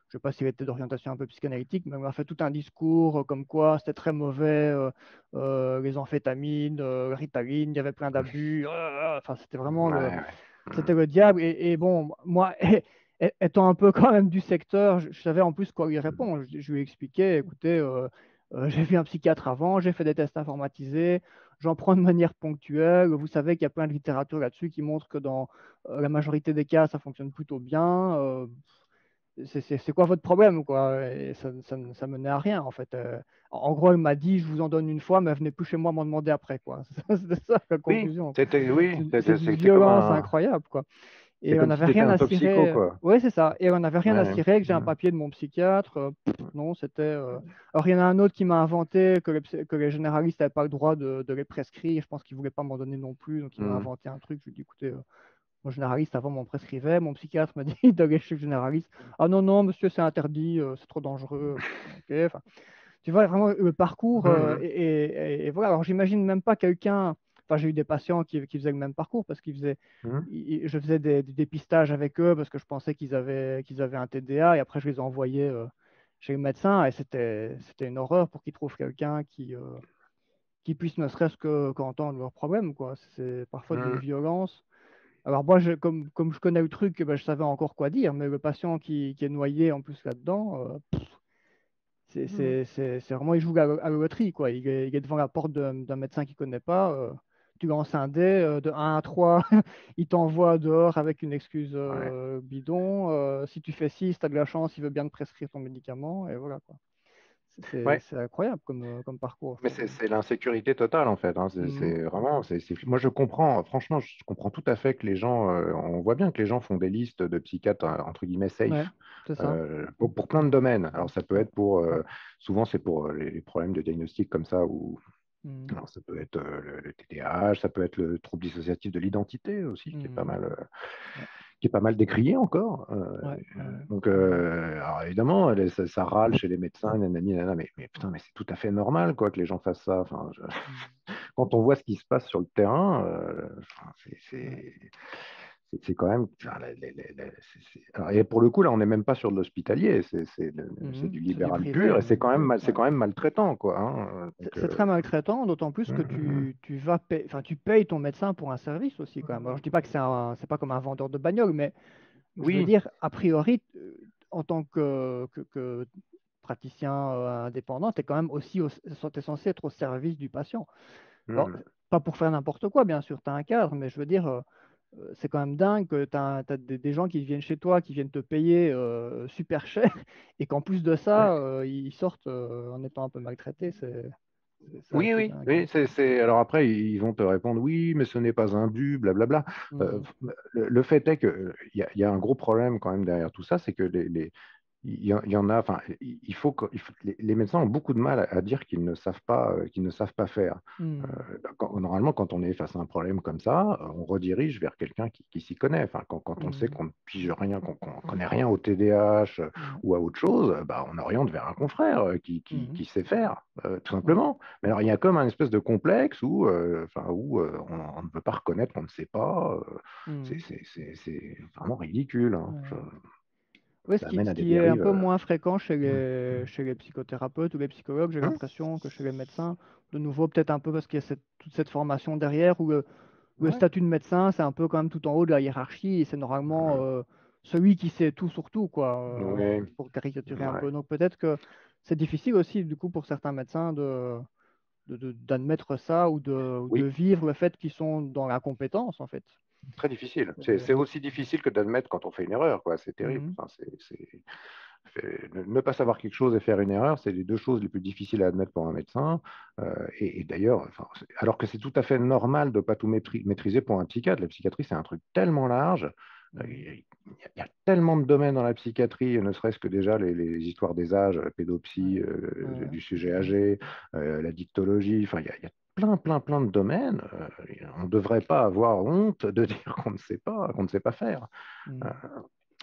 je sais pas s'il était d'orientation un peu psychanalytique, mais il m'a fait tout un discours euh, comme quoi c'était très mauvais, euh, euh, les amphétamines, euh, Ritaline, il y avait plein d'abus. euh, Enfin, c'était vraiment le, Ouais, ouais. c'était Mm. le diable. Et, et bon, moi, étant un peu quand même du secteur, je, je savais en plus quoi lui répondre. Je, je lui expliquais, écoutez, euh, euh, j'ai vu un psychiatre avant, j'ai fait des tests informatisés, j'en prends de manière ponctuelle. Vous savez qu'il y a plein de littérature là-dessus qui montre que dans euh, la majorité des cas, ça fonctionne plutôt bien. Euh, c'est c'est- c'est quoi votre problème, quoi? Et ça, ça, ça menait à rien, en fait. Euh, en gros, elle m'a dit, je vous en donne une fois, mais venez plus chez moi m'en demander après, quoi. C'était ça la Oui, conclusion. c'était oui, C'est c'est c'était d'une c'était comme violence un, incroyable, quoi. c'est Et on comme si n'avait tu étais rien un à toxico, cirer. quoi. Oui, c'est ça. Et on n'avait rien à Ouais. cirer que j'ai un Mm. papier de mon psychiatre. Euh, pff, non, c'était. euh, Alors, il y en a un autre qui m'a inventé que les, psy- que les généralistes n'avaient pas le droit de, de les prescrire. Je pense qu'il ne voulait pas m'en donner non plus. Donc, il m'a Mm. inventé un truc. Je lui ai dit, écoutez, euh, mon généraliste avant m'en prescrivait. Mon psychiatre m'a dit d'aller chez le généraliste. Ah non, non, monsieur, c'est interdit. euh, c'est trop dangereux. Ok, enfin, tu vois vraiment le parcours. euh, Mm. et, et- et voilà. Alors, j'imagine même pas quelqu'un. Enfin, j'ai eu des patients qui, qui faisaient le même parcours parce qu'ils faisaient. Mm. ils- Je faisais des, des dépistages avec eux parce que je pensais qu'ils avaient, qu'ils avaient un T D A et après, je les envoyais euh, chez le médecin et c'était, c'était une horreur pour qu'ils trouvent quelqu'un qui, euh, qui puisse ne serait-ce que qu'entendre leurs problèmes, quoi. C'est parfois d'une Mm. violence. Alors moi, je- comme, comme je connais le truc, eh ben, je savais encore quoi dire, mais le patient qui, qui est noyé en plus là-dedans, euh, c'est Mm. c'est- c'est- c'est vraiment, il joue à, la à la loterie, quoi. Il est, il est devant la porte de- d'un médecin qu'il ne connaît pas. Euh, tu lances un dé euh, de un à trois, il t'envoie dehors avec une excuse Ouais. euh, bidon. Euh, si tu fais six, tu as de la chance, il veut bien te prescrire ton médicament, et voilà, quoi. C'est c'est- Ouais. c'est incroyable comme, euh, comme parcours. Mais C'est- c'est c'est l'insécurité totale en fait, hein. C'est Mhm. c'est vraiment, c'est c'est- moi je comprends, franchement, je comprends tout à fait que les gens, euh, on voit bien que les gens font des listes de psychiatres euh, entre guillemets Ouais, safe c'est ça. euh, pour, pour plein de domaines. Alors ça peut être pour, euh, souvent c'est pour euh, les, les problèmes de diagnostic comme ça, ou Mhm. alors ça peut être euh, le, le T D A H, ça peut être le trouble dissociatif de l'identité aussi, qui est pas Mhm. mal, euh, Ouais, qui est pas mal décrié encore. Euh, ouais, ouais. donc, euh, alors évidemment, elle est- ça, ça râle chez les médecins, nanani, nanana, mais, mais putain, mais c'est tout à fait normal quoi que les gens fassent ça. Enfin, je- Mhm. quand on voit ce qui se passe sur le terrain, euh, enfin, c'est Ouais. c'est- c'est- c'est quand même. Enfin, les- les- les- les- c'est- c'est- alors, et pour le coup, là, on n'est même pas sur de l'hospitalier, c'est c'est le- c'est Mhm. du C'est du libéral privé. pur, et c'est quand même mal, c'est Ouais. quand même maltraitant, quoi, hein. C'est Donc, c'est euh, très maltraitant, d'autant plus hum, que hum, hum. tu, tu vas payer, enfin, tu payes ton médecin pour un service aussi quand même. Alors je dis pas que c'est un- c'est pas comme un vendeur de bagnole, mais je veux Oui. dire, a priori, euh, en tant que, que, que praticien euh, indépendant, tu es quand même aussi au- t'es censé être au service du patient. Alors, Hum, pas pour faire n'importe quoi, bien sûr, tu as un cadre, mais je veux dire, euh, euh, c'est quand même dingue que tu as, des, des gens qui viennent chez toi, qui viennent te payer euh, super cher, et qu'en plus de ouais. ça, euh, ils sortent euh, en étant un peu maltraités. C'est c'est- c'est Oui, assez oui, dingue. oui, c'est, c'est... Alors après, ils vont te répondre, oui, mais ce n'est pas un dû, blablabla. Euh, Mhm. le, le fait est qu'il y a, il y a un gros problème quand même derrière tout ça, c'est que les, les- il y, en il y en a, enfin, il il faut que, il faut- les, les médecins ont beaucoup de mal à, à dire qu'ils ne savent pas, euh, qu'ils ne savent pas faire. Mhm. Euh, quand- normalement, quand on est face à un problème comme ça, euh, on redirige vers quelqu'un qui, qui s'y connaît. Enfin, quand, quand on sait Mhm. qu'on ne pige rien, qu'on ne connaît rien au T D A H euh, Mhm. ou à autre chose, euh, bah, on oriente vers un confrère euh, qui, qui, Mhm. qui sait faire, euh, tout Ouais. simplement. Mais alors, il y a comme un espèce de complexe où, euh, enfin, où euh, on, on ne veut pas reconnaître qu'on ne sait pas. euh, c'est Mhm. c'est- c'est- c'est vraiment ridicule, hein. Je- Ouais. Ouais, ce ça qui, amène ce à des qui est un dérives. peu euh, moins fréquent chez hum, les, chez les psychothérapeutes ou les psychologues, j'ai hum, l'impression que chez les médecins, de nouveau, peut-être un peu parce qu'il y a cette- toute cette formation derrière, où le, le ouais, statut de médecin, c'est un peu quand même tout en haut de la hiérarchie, et c'est normalement hum, euh, celui qui sait tout sur tout, quoi, euh, ouais, pour caricaturer un ouais. peu. Donc peut-être que c'est difficile aussi, du coup, pour certains médecins de, de- de- d'admettre ça ou de, ou de Oui, vivre le fait qu'ils sont dans la compétence, en fait. très difficile. C'est Euh, c'est aussi difficile que d'admettre quand on fait une erreur, quoi. C'est terrible. mhm, Enfin, c'est, c'est- fait- ne ne pas savoir quelque chose et faire une erreur, c'est les deux choses les plus difficiles à admettre pour un médecin. Euh, et, et d'ailleurs, enfin, c'est- alors que c'est tout à fait normal de ne pas tout maîtri- maîtriser pour un psychiatre. La psychiatrie, c'est un truc tellement large. Euh, Il mhm, y, a il y a tellement de domaines dans la psychiatrie, ne serait-ce que déjà les, les histoires des âges, la ouais, pédopsie, ouais, euh, ouais. du sujet âgé, euh, la dictologie. Enfin, il y a, il y a plein, plein, plein de domaines. Euh, on ne devrait pas avoir honte de dire qu'on ne sait pas, qu'on ne sait pas faire. Euh, Mhm.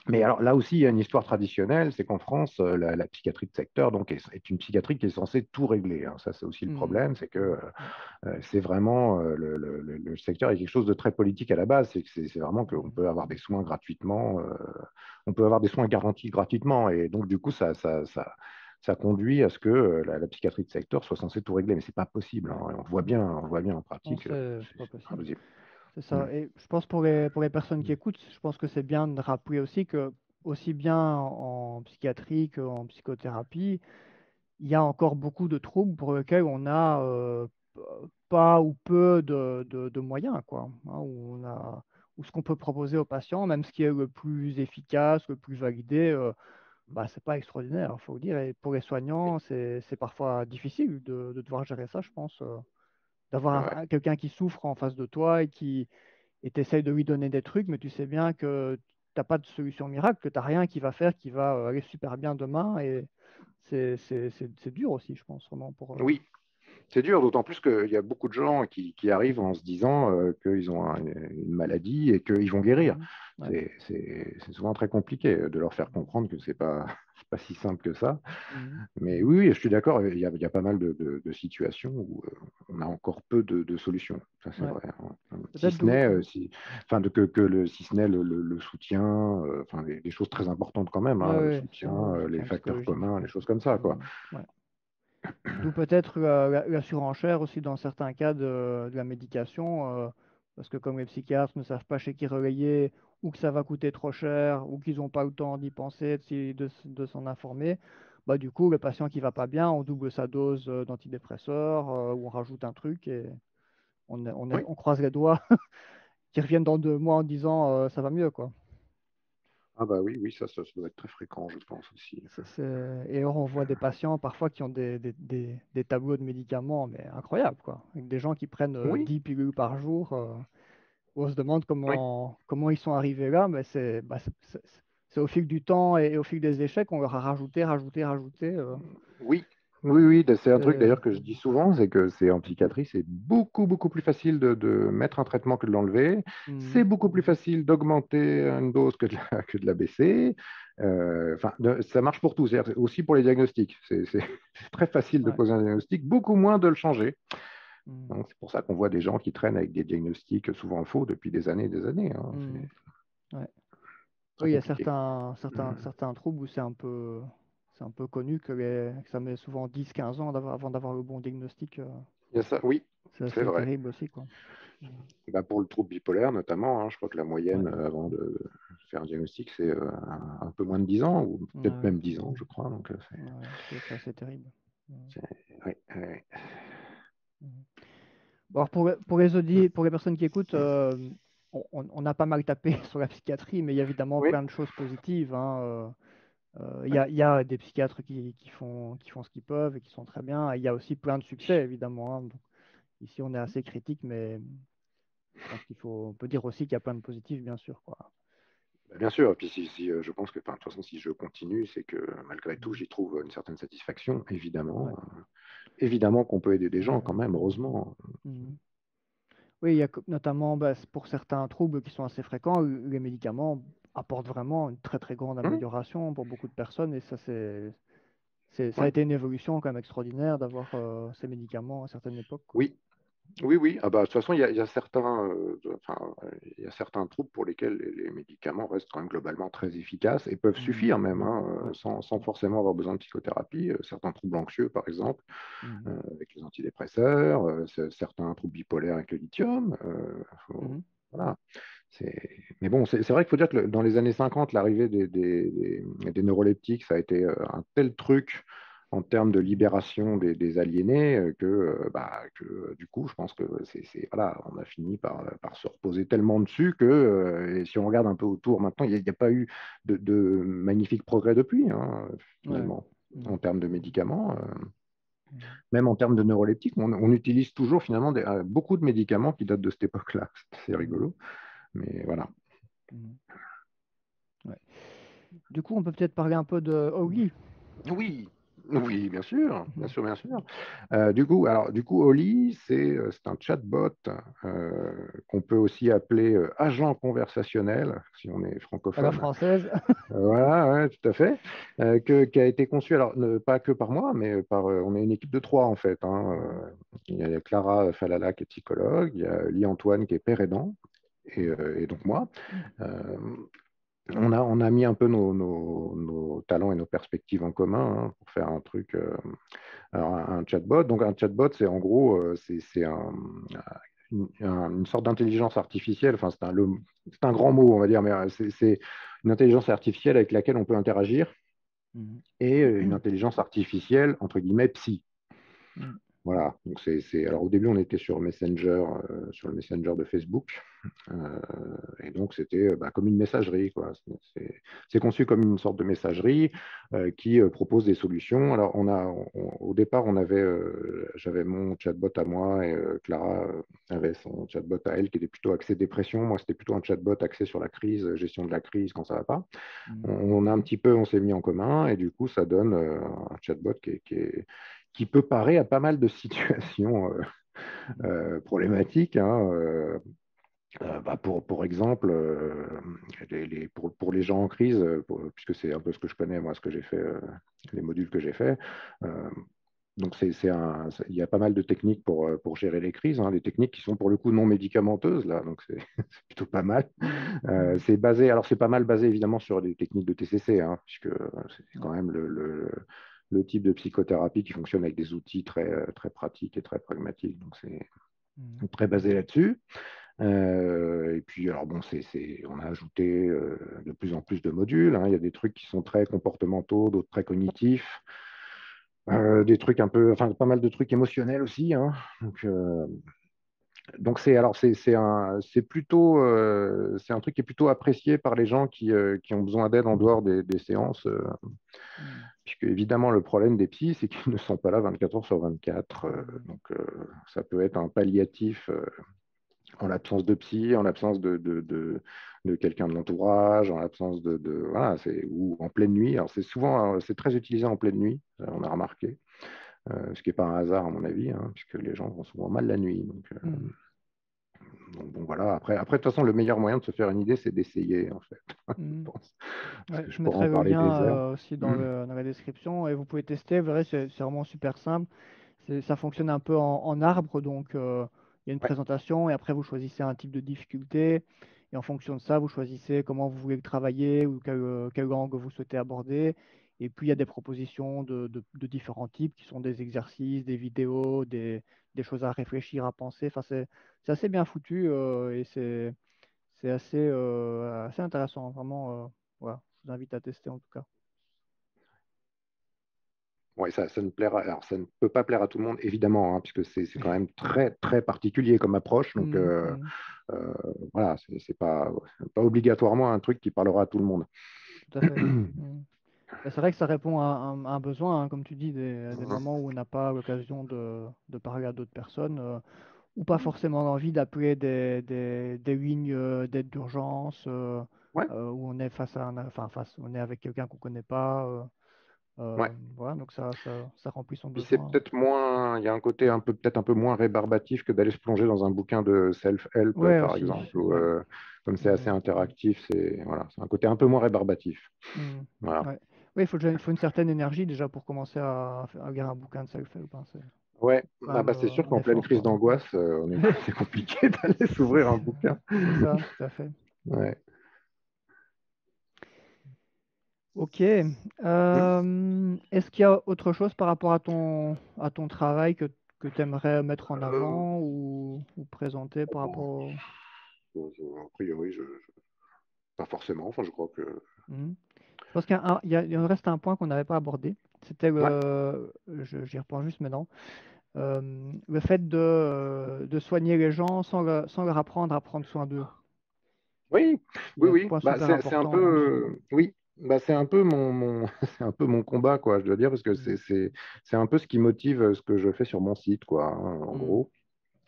Mais alors là aussi, il y a une histoire traditionnelle, c'est qu'en France, euh, la, la psychiatrie de secteur donc, est, est une psychiatrie qui est censée tout régler, hein. Ça, c'est aussi le Mhm. problème, c'est que euh, Ouais. euh, c'est vraiment euh, le, le- le- le secteur est quelque chose de très politique à la base. C'est que c'est c'est vraiment qu'on Mhm. peut avoir des soins gratuitement, euh, on peut avoir des soins garantis gratuitement, et donc du coup, ça, ça, ça, ça conduit à ce que euh, la, la psychiatrie de secteur soit censée tout régler, mais c'est pas possible, Ouais. hein. On le voit bien, on le voit bien en Non, pratique, euh, c'est c'est c'est pas c'est possible. impossible. C'est Mm. ça. Et je pense pour les, pour les personnes qui écoutent, je pense que c'est bien de rappeler aussi que, aussi bien en, en psychiatrie qu'en psychothérapie, il y a encore beaucoup de troubles pour lesquels on a euh, p- pas ou peu de, de- de moyens, quoi. Hein, où on a, où ce qu'on peut proposer aux patients, même ce qui est le plus efficace, le plus validé, euh, bah, c'est pas extraordinaire, il faut le dire. Et pour les soignants, c'est, c'est parfois difficile de, de devoir gérer ça, je pense. euh, D'avoir Ouais. un- un- quelqu'un qui souffre en face de toi et qui et t'essayes de lui donner des trucs, mais tu sais bien que t'as pas de solution miracle, que t'as rien qui va faire, qui va euh, aller super bien demain. Et c'est c'est- c'est- c'est dur aussi, je pense, vraiment pour. euh, Oui, c'est dur, d'autant plus qu'il y a beaucoup de gens qui, qui arrivent en se disant euh, qu'ils ont un- une maladie et qu'ils vont guérir. Mhm. Ouais. C'est c'est- c'est souvent très compliqué de leur faire comprendre que c'est pas, c'est pas si simple que ça. Mhm. Mais oui, oui, je suis d'accord, il y a, il y a pas mal de, de- de situations où euh, on a encore peu de, de solutions. Ça, c'est Ouais. vrai, hein. Si Peut-être ce d'où. n'est euh, si, enfin, de, que, que le, si ce n'est le, le- le soutien, euh, enfin, des, des choses très importantes quand même, Ouais, hein, le ouais, soutien, ça, euh, les soutien facteurs psychologique. communs, les choses comme ça, quoi. Mhm. Ouais. D'où peut-être la, la- la surenchère aussi dans certains cas de, de la médication, euh, parce que comme les psychiatres ne savent pas chez qui relayer, ou que ça va coûter trop cher, ou qu'ils n'ont pas le temps d'y penser, de, s'y- de s- de s'en informer, bah du coup, le patient qui va pas bien, on double sa dose euh, d'antidépresseurs, euh, ou on rajoute un truc, et on, est- on, est- Oui. on croise les doigts qu'ils reviennent dans deux mois en disant euh, ça va mieux, quoi. Ah bah oui, oui, ça, ça, ça doit être très fréquent, je pense aussi. C'est- c'est- Et or, on voit des patients parfois qui ont des, des- des- des tableaux de médicaments, mais incroyables, quoi. Avec des gens qui prennent euh, Oui, dix pilules par jour. euh, on se demande oui. comment, comment ils sont arrivés là, mais c'est bah, c'est c'est- c'est au fil du temps et, et au fil des échecs, on leur a rajouté, rajouté, rajouté. euh, Oui, oui, oui, c'est un truc c'est- d'ailleurs que je dis souvent, c'est que c'est en psychiatrie, c'est beaucoup, beaucoup plus facile de, de mettre un traitement que de l'enlever. C'est Mhm. beaucoup plus facile d'augmenter une dose que de la, que de la baisser. Euh, Enfin, de- ça marche pour tout, c'est-à-dire aussi pour les diagnostics. C'est c'est- c'est très facile de Ouais. poser un diagnostic, beaucoup moins de le changer. Mhm. Donc, c'est pour ça qu'on voit des gens qui traînent avec des diagnostics souvent faux depuis des années et des années, hein. C'est Mhm. Ouais. très Oui, il y a compliqué. certains, certains, certains troubles où c'est un peu, c'est un peu connu que, les- que ça met souvent dix quinze ans d'avoir- avant d'avoir le bon diagnostic. euh, Il y a ça, oui, C'est c'est assez vrai. terrible aussi, quoi. Mhm. Bah, pour le trouble bipolaire notamment, hein, je crois que la Ouais. moyenne euh, avant de faire un diagnostic, c'est euh, un, un peu moins de dix ans, ou Ouais, peut-être ouais. même dix ans, je crois. Donc, euh, c'est, Ouais, c'est c'est assez terrible. Mhm. c'est- ouais, ouais. Mhm. Bon, alors pour, pour les audits, pour les personnes qui écoutent, euh, on, on- on a pas mal tapé sur la psychiatrie, mais il y a évidemment Oui, plein de choses positives, hein. euh, euh, Il y ouais. a, il y a des psychiatres qui, qui font, qui font ce qu'ils peuvent et qui sont très bien. Il y a aussi plein de succès, évidemment, hein. Donc, ici, on est assez critique, mais je pense qu'il faut, on peut dire aussi qu'il y a plein de positifs, bien sûr, quoi. Bah, bien sûr. Et puis si, si, euh, je pense que, enfin, de toute façon, si je continue, c'est que malgré tout, Mhm. j'y trouve une certaine satisfaction, Ouais. évidemment. Euh, évidemment qu'on peut aider des gens quand même, heureusement. Mhm. Oui, il y a co- notamment bah, c'est pour certains troubles qui sont assez fréquents, l- les médicaments apportent vraiment une très très grande Hum, amélioration pour beaucoup de personnes et ça c'est, c'est- ça a ouais. été une évolution quand même extraordinaire d'avoir euh, ces médicaments à certaines époques, quoi. Oui, oui, oui. Ah bah, de toute façon, il y a, il y a certains, euh, enfin, euh, il y a certains troubles pour lesquels les, les médicaments restent quand même globalement très efficaces et peuvent Mhm. suffire même, hein, euh, Ouais. sans, sans forcément avoir besoin de psychothérapie. Euh, certains troubles anxieux, par exemple, Mhm. euh, avec les antidépresseurs, euh, c- certains troubles bipolaires avec le lithium. Euh, faut- Mhm. voilà. C'est- Mais bon, c'est c'est vrai qu'il faut dire que le- dans les années cinquante, l'arrivée des, des- des- des neuroleptiques, ça a été euh, un tel truc en termes de libération des, des aliénés euh, que, euh, bah, que euh, du coup, je pense que c'est, c'est- voilà, on a fini par, par se reposer tellement dessus que, euh, et si on regarde un peu autour maintenant, il n'y a, il y a pas eu de, de magnifiques progrès depuis, hein, Ouais. finalement, Mhm. en termes de médicaments. Euh, Mhm. même en termes de neuroleptiques, on, on utilise toujours finalement des- euh, beaucoup de médicaments qui datent de cette époque-là. C'est Mhm. rigolo, mais voilà. Mhm. Ouais. Du coup, on peut peut-être parler un peu de... Oh oui, Oui, Oui, bien sûr, bien Mhm. sûr, bien sûr. Euh, du coup, alors, du coup, Oli, c'est euh, c'est un chatbot euh, qu'on peut aussi appeler euh, agent conversationnel, si on est À la francophone. française. Euh, voilà, ouais, tout à fait. Euh, que- qui a été conçu, alors ne- pas que par moi, mais par, euh, on est une équipe de trois en fait, hein. Euh, il y a Clara Falala qui est psychologue, il y a Lee Antoine qui est père aidant, et, euh, et donc moi. Euh, on a, on a mis un peu nos, nos- nos talents et nos perspectives en commun, hein, pour faire un truc, euh, alors, un, un chatbot. Donc un chatbot, c'est en gros, euh, c'est c'est un- une, un- une sorte d'intelligence artificielle. Enfin, c'est un, le- c'est un grand mot, on va dire, mais euh, c'est c'est une intelligence artificielle avec laquelle on peut interagir Mhm. et euh, une intelligence artificielle, entre guillemets, psy. Mhm. Voilà, donc c'est, c'est- alors au début on était sur Messenger, euh, sur le Messenger de Facebook, euh, et donc c'était euh, bah, comme une messagerie, quoi. C'est, c'est- c'est conçu comme une sorte de messagerie euh, qui euh, propose des solutions. Alors on a, on- au départ on avait, euh, j'avais mon chatbot à moi et euh, Clara euh, avait son chatbot à elle qui était plutôt axé dépression. Moi c'était plutôt un chatbot axé sur la crise, gestion de la crise quand ça va pas. On, Mhm. on a un petit peu, on s'est mis en commun et du coup ça donne euh, un chatbot qui est, qui est qui peut parer à pas mal de situations euh, euh, problématiques, hein, euh, euh, bah pour, pour exemple, euh, les, les- pour, pour les gens en crise, euh, pour- puisque c'est un peu ce que je connais, moi, ce que j'ai fait, euh, les modules que j'ai fait. euh, donc, c'est, c'est un, c'est- il y a pas mal de techniques pour, euh, pour gérer les crises, hein, des techniques qui sont pour le coup non médicamenteuses, là, donc c'est c'est plutôt pas mal. Mhm. Euh, Mhm. c'est basé, alors c'est pas mal basé évidemment sur des techniques de T C C, hein, puisque c'est Mhm. quand même le, le- le type de psychothérapie qui fonctionne avec des outils très, euh, très pratiques et très pragmatiques. Donc c'est Mhm. très basé là-dessus. Euh, et puis alors bon, c'est, c'est, on a ajouté euh, de plus en plus de modules, hein. Il y a des trucs qui sont très comportementaux, d'autres très cognitifs. Euh, des trucs un peu, enfin pas mal de trucs émotionnels aussi, hein. Donc, euh, donc c'est alors c'est c'est un c'est plutôt euh, c'est un truc qui est plutôt apprécié par les gens qui, euh, qui ont besoin d'aide en dehors des, des séances, euh, Mhm. puisque évidemment le problème des psys c'est qu'ils ne sont pas là vingt-quatre heures sur vingt-quatre, euh, Mhm. donc euh, ça peut être un palliatif euh, en l'absence de psy, en l'absence de, de, de, de quelqu'un de l'entourage, en l'absence de, de voilà, c'est ou en pleine nuit. Alors c'est souvent euh, c'est très utilisé en pleine nuit, ça, on a remarqué, euh, ce qui n'est pas un hasard à mon avis, hein, puisque les gens vont souvent mal la nuit. Donc, euh, Mhm. Donc, bon, voilà. Après, après, de toute façon, le meilleur moyen de se faire une idée, c'est d'essayer, en fait, je Mhm. pense. Parce Ouais, que je je pourrais en mettrai le parler lien des heures. euh, aussi dans, Hmm. le- dans la description et vous pouvez tester. Vous verrez, c'est c'est vraiment super simple. C'est- Ça fonctionne un peu en, en arbre, donc euh, il y a une Ouais, présentation et après vous choisissez un type de difficulté et en fonction de ça, vous choisissez comment vous voulez le travailler ou quel, euh, quel angle vous souhaitez aborder. Et puis il y a des propositions de, de- de différents types qui sont des exercices, des vidéos, des, des choses à réfléchir, à penser. Enfin, c'est c'est assez bien foutu euh, et c'est c'est assez, euh, assez intéressant. Vraiment, euh, voilà, je vous invite à tester en tout cas. ouais, ça, ça ne plaira, alors, ça ne peut pas plaire à tout le monde, évidemment, hein, puisque c'est c'est quand même très, très particulier comme approche. Donc, Mhm, euh, mhm, euh, voilà, c'est c'est pas, c'est pas obligatoirement un truc qui parlera à tout le monde. tout à fait. Mhm. Mais c'est vrai que ça répond à un, à un besoin, hein, comme tu dis, des, des moments où on n'a pas l'occasion de, de parler à d'autres personnes, euh, ou pas forcément l'envie d'appeler des, des, des lignes euh, d'aide d'urgence, euh, Ouais, euh, où on est face à un, enfin, face, on est avec quelqu'un qu'on ne connaît pas. euh, ouais. euh, voilà, donc ça, ça, ça remplit son Puis c'est besoin. peut-être moins, il y a un côté un peu peut-être un peu moins rébarbatif que d'aller se plonger dans un bouquin de self-help, euh, Ouais, par aussi. exemple, où, Ouais. euh, comme c'est assez Mhm. interactif, c'est voilà, c'est un côté un peu moins rébarbatif. Hmm. Voilà. Ouais. Oui, il faut, déjà- il faut une certaine énergie déjà pour commencer à, à lire un bouquin de self-help, hein. C'est Ouais, quand ah même bah c'est euh, sûr un qu'en pleine effort, crise quoi. d'angoisse, euh, on est- c'est compliqué d'aller s'ouvrir un bouquin. C'est ça, tout à fait. Ouais. Ok. Mm. Euh, est-ce qu'il y a autre chose par rapport à ton, à ton travail que, que tu aimerais mettre en Euh, avant ou, ou présenter par bon, rapport au... je- je- a priori, je, je- pas forcément. Enfin, je crois que. Mhm. Je pense qu'il y a un- il y a- il en reste un point qu'on n'avait pas abordé. C'était Ouais. le... je- J'y reprends juste maintenant. Euh, le fait de, de soigner les gens sans, le- sans leur apprendre à prendre soin d'eux. Oui, oui, C'est un oui. point Bah, super c'est c'est un peu, important. euh, oui. Bah, c'est un peu mon, mon- c'est un peu mon combat, quoi. Je dois dire parce que c'est Mm, c'est c'est un peu ce qui motive euh, ce que je fais sur mon site, quoi, hein, en mm, gros.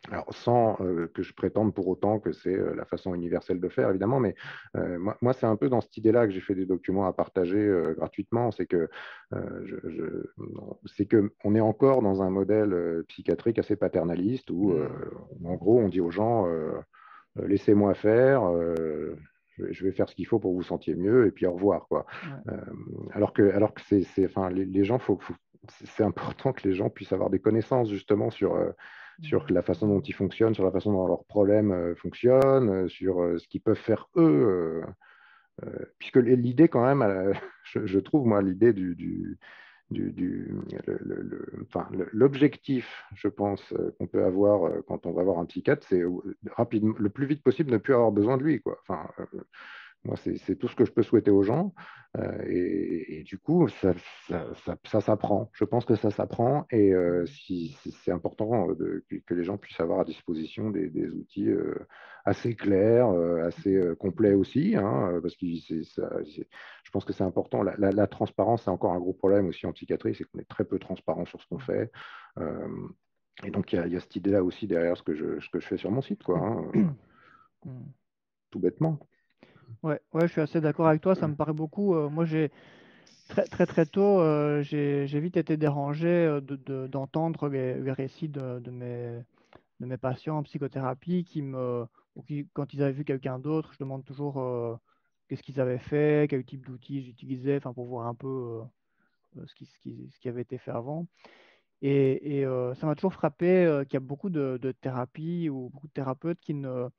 Alors, sans euh, que je prétende pour autant que c'est euh, la façon universelle de faire, évidemment, mais euh, moi, moi c'est un peu dans cette idée-là que j'ai fait des documents à partager euh, gratuitement. C'est que, euh, je, je- non, c'est que on est encore dans un modèle euh, psychiatrique assez paternaliste où, euh, Hmm. en gros, on dit aux gens euh, euh, laissez-moi faire, euh, je vais, je vais faire ce qu'il faut pour que vous vous sentiez mieux, et puis au revoir, quoi. Ouais. Euh, alors que, alors que c'est, c'est, enfin, les, les gens, faut, faut- c'est important que les gens puissent avoir des connaissances justement sur, euh, sur Hmm. la façon dont ils fonctionnent, sur la façon dont leurs problèmes euh, fonctionnent, euh, sur euh, ce qu'ils peuvent faire eux. euh, euh, puisque l'idée, quand même, euh, je, je trouve, moi, l'idée du, du, du, du- le- le- le- enfin, le- l'objectif, je pense, euh, qu'on peut avoir euh, quand on va voir un psychiatre, c'est euh, rapidement, le plus vite possible ne plus avoir besoin de lui, quoi. Enfin, euh, moi, c'est c'est tout ce que je peux souhaiter aux gens. Euh, et, et du coup, ça, ça, ça, ça s'apprend. Je pense que ça s'apprend. Et euh, Hmm. si, si c'est important euh, de- que, que les gens puissent avoir à disposition des, des outils euh, assez clairs, euh, assez euh, complets aussi, hein, euh, parce que c'est, ça, c'est- je pense que c'est important. La, la- la transparence, c'est encore un gros problème aussi en psychiatrie, c'est qu'on est très peu transparent sur ce qu'on fait. Euh, et donc, il y a, il y a cette idée-là aussi derrière ce que je, ce que je fais sur mon site, quoi, hein, Hmm. Hmm. tout bêtement. Ouais, ouais, je suis assez d'accord avec toi. Ça me paraît beaucoup. Euh, moi, j'ai très très très tôt, euh, j'ai j'ai vite été dérangé euh, de, de- d'entendre les, les récits de, de mes de mes patients en psychothérapie qui me ou qui, quand ils avaient vu quelqu'un d'autre, je demande toujours euh, qu'est-ce qu'ils avaient fait, quel type d'outils j'utilisais, enfin pour voir un peu euh, euh, ce qui, ce qui, ce qui avait été fait avant. Et, et, euh, ça m'a toujours frappé euh, qu'il y a beaucoup de, de thérapies ou beaucoup de thérapeutes qui ne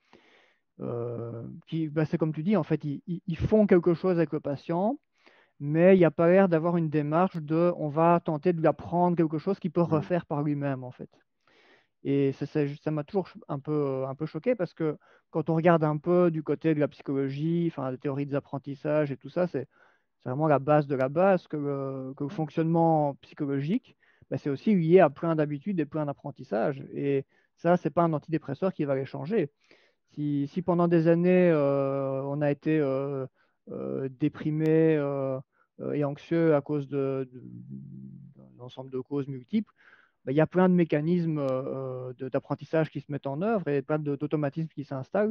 euh, qui, bah, c'est comme tu dis, en fait, ils, ils- ils font quelque chose avec le patient, mais il n'y a pas l'air d'avoir une démarche de on va tenter de lui apprendre quelque chose qu'il peut Mm. refaire par lui-même, en fait. Et ça, ça- ça m'a toujours un peu, un peu choqué parce que quand on regarde un peu du côté de la psychologie, enfin, la théorie des apprentissages et tout ça, c'est c'est vraiment la base de la base que le, que le fonctionnement psychologique, bah, c'est aussi lié à plein d'habitudes et plein d'apprentissages. Et ça, c'est pas un antidépresseur qui va les changer. Si, si pendant des années, euh, on a été euh, euh, déprimé euh, euh, et anxieux à cause de, de- d'un ensemble de causes multiples, ben, il y a plein de mécanismes euh, de- d'apprentissage qui se mettent en œuvre et plein de- d'automatismes qui s'installent.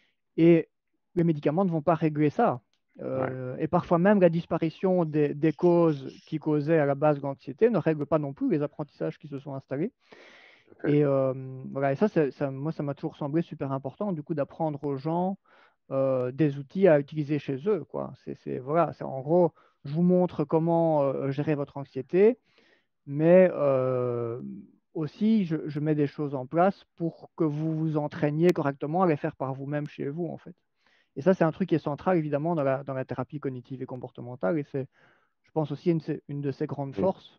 Et les médicaments ne vont pas régler ça. Ouais, Euh, et parfois même la disparition des, des causes qui causaient à la base l'anxiété ne règle pas non plus les apprentissages qui se sont installés. tout à fait. Et euh, voilà, et ça, c'est- ça, moi, ça m'a toujours semblé super important, du coup, d'apprendre aux gens euh, des outils à utiliser chez eux, quoi. C'est, c'est- voilà, c'est en gros, je vous montre comment euh, gérer votre anxiété, mais euh, aussi, je, je mets des choses en place pour que vous vous entraîniez correctement à les faire par vous-même chez vous, en fait. Et ça, c'est un truc qui est central, évidemment, dans la, dans la thérapie cognitive et comportementale, et c'est, je pense aussi, une, une de ses grandes Mm. forces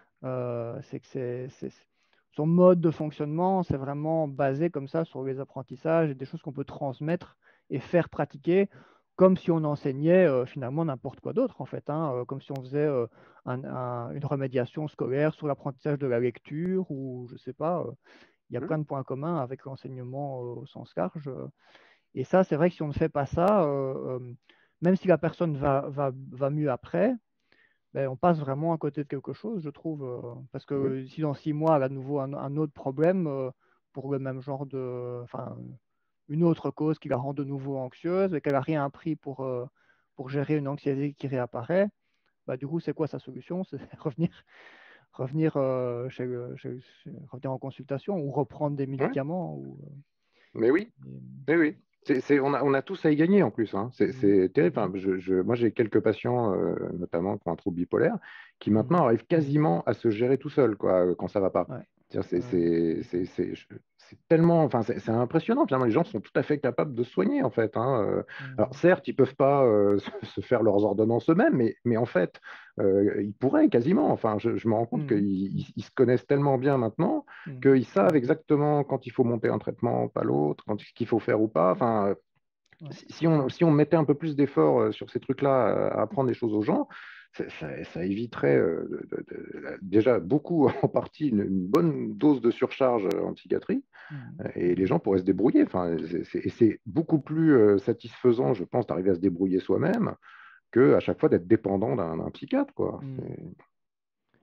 euh, c'est que c'est, c'est- son mode de fonctionnement, c'est vraiment basé comme ça sur les apprentissages et des choses qu'on peut transmettre et faire pratiquer comme si on enseignait euh, finalement n'importe quoi d'autre en fait, hein, euh, comme si on faisait euh, un- un- une remédiation scolaire sur l'apprentissage de la lecture ou je sais pas. Euh, il y a Mm. plein de points communs avec l'enseignement euh, au sens large. euh. Et ça, c'est vrai que si on ne fait pas ça, euh, euh, même si la personne va, va, va mieux après, ben, on passe vraiment à côté de quelque chose, je trouve. euh, parce Oui. que si dans six mois, elle a de nouveau un, un autre problème euh, pour le même genre de. Enfin, une autre cause qui la rend de nouveau anxieuse et qu'elle n'a rien appris pour, euh, pour gérer une anxiété qui réapparaît, bah, du coup, c'est quoi sa solution? C'est revenir, revenir, euh, chez le- chez- chez- revenir en consultation ou reprendre des Ouais. médicaments. Ou, Mais oui, euh, et- oui, oui. C'est, c'est- on a, on a tous à y gagner en plus, hein. C'est Mhm. c'est terrible. Enfin, Mhm. je, je- moi, j'ai quelques patients, euh, notamment qui ont un trouble bipolaire, qui maintenant Mhm. arrivent quasiment à se gérer tout seuls, quoi, euh, quand ça va pas. Ouais. C'est-à-dire, C'est Ouais. c'est- c'est- c'est- je- c'est tellement, enfin, c'est c'est impressionnant. Finalement, les gens sont tout à fait capables de se soigner, en fait, hein. Euh, Alors, Mhm. certes, ils peuvent pas euh, se se faire leurs ordonnances eux-mêmes, mais, mais en fait, euh, ils pourraient quasiment. Enfin, je, je me rends compte qu'ils Mhm. ils- ils se connaissent tellement bien maintenant Mhm. qu'ils savent Ouais. exactement quand il faut monter un traitement, pas l'autre, quand ce qu'il faut faire ou pas. Enfin, Ouais. si, si on, si on mettait un peu plus d'efforts euh, sur ces trucs-là, euh, à apprendre des choses aux gens, ça, ça- ça éviterait euh, de- de- de- déjà beaucoup, en partie, une, une bonne dose de surcharge euh, en psychiatrie, Mhm. euh, et les Mhm. gens pourraient se débrouiller. Enfin, c'est, c'est- et c'est beaucoup plus euh, satisfaisant, je pense, d'arriver à se débrouiller soi-même que à chaque fois d'être dépendant d'un d'un psychiatre, quoi. Mhm. C'est-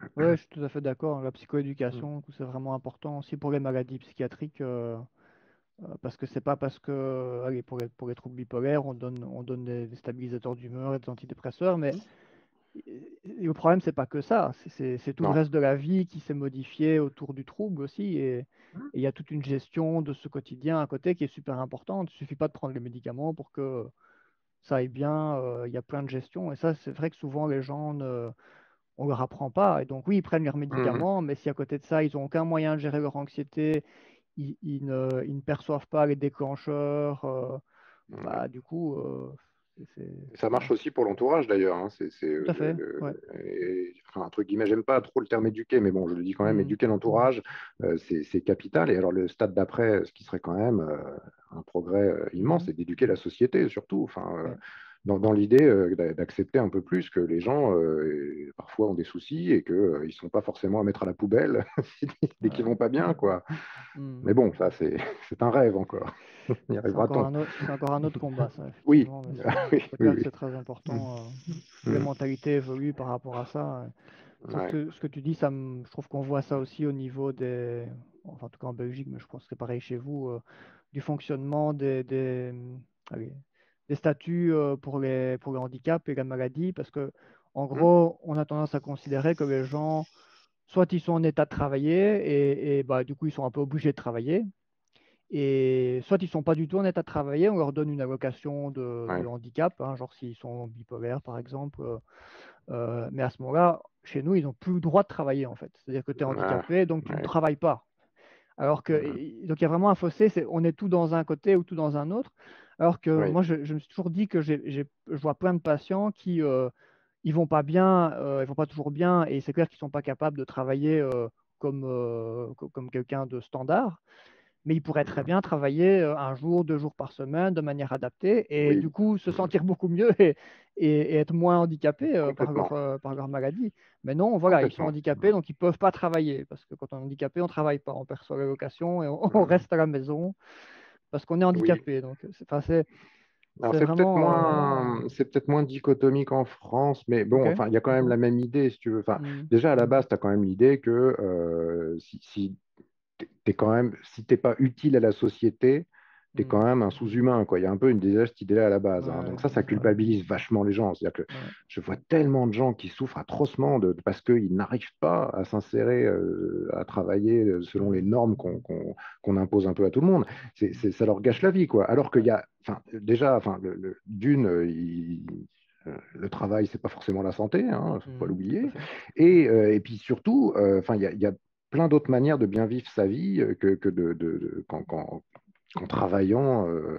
Ouais, je suis tout à fait d'accord. La Mm. psychoéducation, c'est vraiment important aussi pour les maladies psychiatriques, euh, euh, parce que c'est pas parce que, allez, pour les, pour les troubles bipolaires, on donne, on donne des, des stabilisateurs d'humeur et des antidépresseurs, mais et- et le problème, c'est pas que ça, c'est c'est- c'est tout le Non. reste de la vie qui s'est modifié autour du trouble aussi, et et Mm. il y a toute une gestion de ce quotidien à côté qui est super importante. Il suffit pas de prendre les médicaments pour que ça aille bien, euh, il y a plein de gestions, et ça, c'est vrai que souvent les gens ne on leur apprend pas. Et donc, oui, ils prennent leurs Mm. médicaments, mais si à côté de ça, ils n'ont aucun moyen de gérer leur anxiété, ils, ils ne, ils ne perçoivent pas les déclencheurs, euh, Ouais. bah, du coup, euh, c'est, c'est- Ça voilà. marche aussi pour l'entourage d'ailleurs, hein. C'est, c'est, Tout à le, fait, le- ouais. et- enfin, un truc guillemets, j'aime pas trop le terme éduquer, mais bon, je le dis quand même, Hmm. éduquer l'entourage, euh, c'est, c'est capital. Et alors le stade d'après, ce qui serait quand même euh, un progrès euh, immense, Mhm. c'est d'éduquer la société surtout. Enfin, euh, Ouais. dans, dans l'idée euh, d'a- d'accepter un peu plus que les gens euh, parfois ont des soucis et qu'ils euh, ils sont pas forcément à mettre à la poubelle dès qu'ils Ouais. vont pas bien, quoi. Hmm. Mais bon, ça c'est c'est un rêve encore. On y C'est arrivera encore tant. un autre, c'est encore un autre combat, ça, Oui, effectivement, mais c'est oui, c'est oui, clair que oui. c'est très important, euh, que les Mm. mentalités évoluent par rapport à ça. Je trouve Ouais. que ce que tu dis, ça me- je trouve qu'on voit ça aussi au niveau des, enfin en tout cas en Belgique, mais je pense que c'est pareil chez vous, euh, du fonctionnement des, des, hum, allez, des statuts euh, pour les, pour les handicaps et la maladie, parce que en Mm. gros, on a tendance à considérer que les gens, soit ils sont en état de travailler et, et, bah, du coup ils sont un peu obligés de travailler, et soit ils sont pas du tout en état de travailler, on leur donne une allocation de, de Ouais. handicap, hein, genre s'ils sont bipolaires par exemple. euh, euh, mais à ce moment-là, chez nous, ils n'ont plus le droit de travailler, en fait. C'est-à-dire que tu es Ah, handicapé, donc tu ne ouais. travailles pas. Alors que, Mm. et- donc il y a vraiment un fossé, c'est, on est tout dans un côté ou tout dans un autre. Alors que Oui. moi, je, je me suis toujours dit que j'ai, j'ai- je vois plein de patients qui euh, ils vont pas bien, euh, ils vont pas toujours bien, et c'est clair qu'ils sont pas capables de travailler euh, comme, euh, co- comme quelqu'un de standard, mais il pourrait très Mm. bien travailler euh, un jour, deux jours par semaine de manière adaptée et du Oui. coup se Mm. sentir beaucoup mieux et, et- et être moins handicapés euh, par leur, Complètement. euh, par leur maladie. Mais non, voilà, ils sont Complètement. handicapés, donc ils ne peuvent pas travailler parce que quand on est handicapé, on ne travaille pas, on perçoit l'allocation et on, on Mm. reste à la maison parce qu'on est Oui. handicapé. Donc c'est enfin, c'est- Alors c'est c'est peut-être vraiment... euh, moins, c'est peut-être moins dichotomique en France, mais bon, OK. enfin, il y a quand même la même idée, si tu veux. Enfin, Hmm. déjà à la base, tu as quand même l'idée que euh, si, si t'es quand même, si t'es pas utile à la société, tu es Hmm. quand même un sous-humain, quoi. Il y a un peu une déjà cette idée-là à la Ouais, base, hein. ouais, Donc ça, ça ouais, culpabilise vachement les gens. C'est-à-dire que ouais. je vois tellement de gens qui souffrent atrocement de, parce qu'ils n'arrivent pas à s'insérer, euh, à travailler euh, selon les Hmm. normes qu'on qu'on- qu'on impose un peu à tout le monde. C'est, c'est- ça leur gâche la vie, quoi. Alors qu'il Ouais. y a, enfin, déjà, enfin, le, le- d'une, euh, il- euh, le travail, c'est pas forcément la santé, hein, faut pas Hmm. Tout à l'oublier. fait. Et, euh, et puis surtout, euh, enfin, il y a, il y a plein d'autres manières de bien vivre sa vie euh, que, que de, de- de- qu'en, qu'en- qu'en travaillant euh,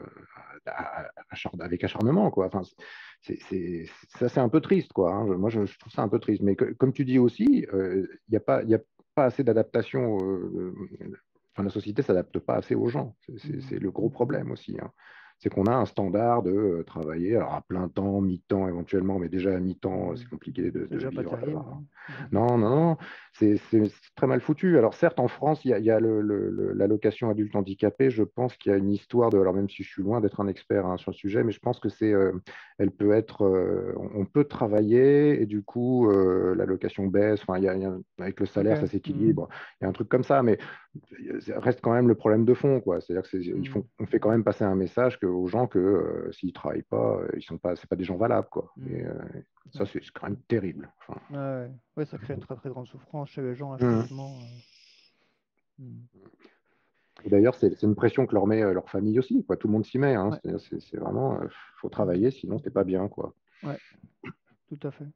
à- à- achar- avec acharnement, quoi. Enfin, c'est, c'est- ça, c'est un peu triste, quoi, hein. Je- Moi, je, je trouve ça un peu triste. Mais que- comme tu dis aussi, euh, il n'y a pas, il y a pas assez d'adaptation. euh, enfin, la société ne s'adapte pas assez aux gens. C'est c'est- Hmm. c'est le gros problème aussi, hein. C'est qu'on a un standard de euh, travailler alors à plein temps, mi-temps éventuellement, mais déjà à mi-temps, Hmm. c'est compliqué de, C'est de déjà pas vivre. euh, terrible, hein. Hmm. non, non, non, c'est c'est- c'est très mal foutu. Alors certes, en France, il y a, il y a le- le- le- l'allocation adulte handicapé. Je pense qu'il y a une histoire de, alors même si je suis loin d'être un expert hein, sur le sujet, mais je pense que c'est, euh, elle peut être, euh, on on peut travailler et du coup euh, l'allocation baisse. Enfin, il y a, il y a- avec le salaire, OK. ça Hmm. s'équilibre. Il y a un truc comme ça, mais ça reste quand même le problème de fond, quoi. C'est-à-dire que c'est- ils Hmm. font, on fait quand même passer un message que, aux gens que euh, s'ils travaillent pas, euh, ils sont pas, c'est pas des gens valables, quoi. Et Hmm. euh, ça, Ouais. c'est c'est quand même terrible. Enfin, Ouais, ouais. Ouais, ça crée une très très grande souffrance chez les gens, hum. effectivement. euh. Hmm. Et d'ailleurs, c'est c'est une pression que leur met euh, leur famille aussi, quoi. Tout le monde s'y met, hein. Ouais. C'est-à-dire, c'est c'est vraiment, il faut Hmm. travailler, sinon t'es pas bien, quoi. Ouais, tout à fait.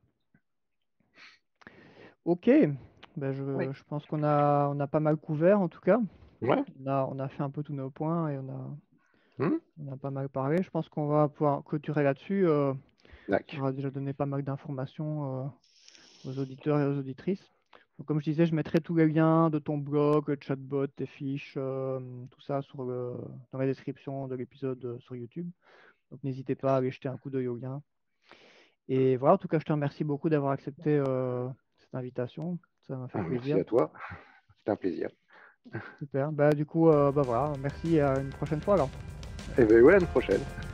OK. Ben, Oui. je, je pense qu'on a, on a pas mal couvert, en tout cas. Ouais. On a, on a fait un peu tous nos points et on a, Hum. on a pas mal parlé. Je pense qu'on va pouvoir clôturer là-dessus. Euh, on Dac. aura déjà donné pas mal d'informations euh, aux auditeurs et aux auditrices. Donc, comme je disais, je mettrai tous les liens de ton blog, le chatbot, tes fiches, euh, tout ça sur le, dans la description de l'épisode euh, sur YouTube. Donc n'hésitez pas à aller jeter un coup d'œil au lien. Et voilà, en tout cas, je te remercie beaucoup d'avoir accepté euh, cette invitation. Ça m'a fait Ah, merci plaisir. à toi. C'était un plaisir. Super. Bah, du coup, euh, bah voilà, merci et à une prochaine fois alors. Et ben ouais, à une prochaine.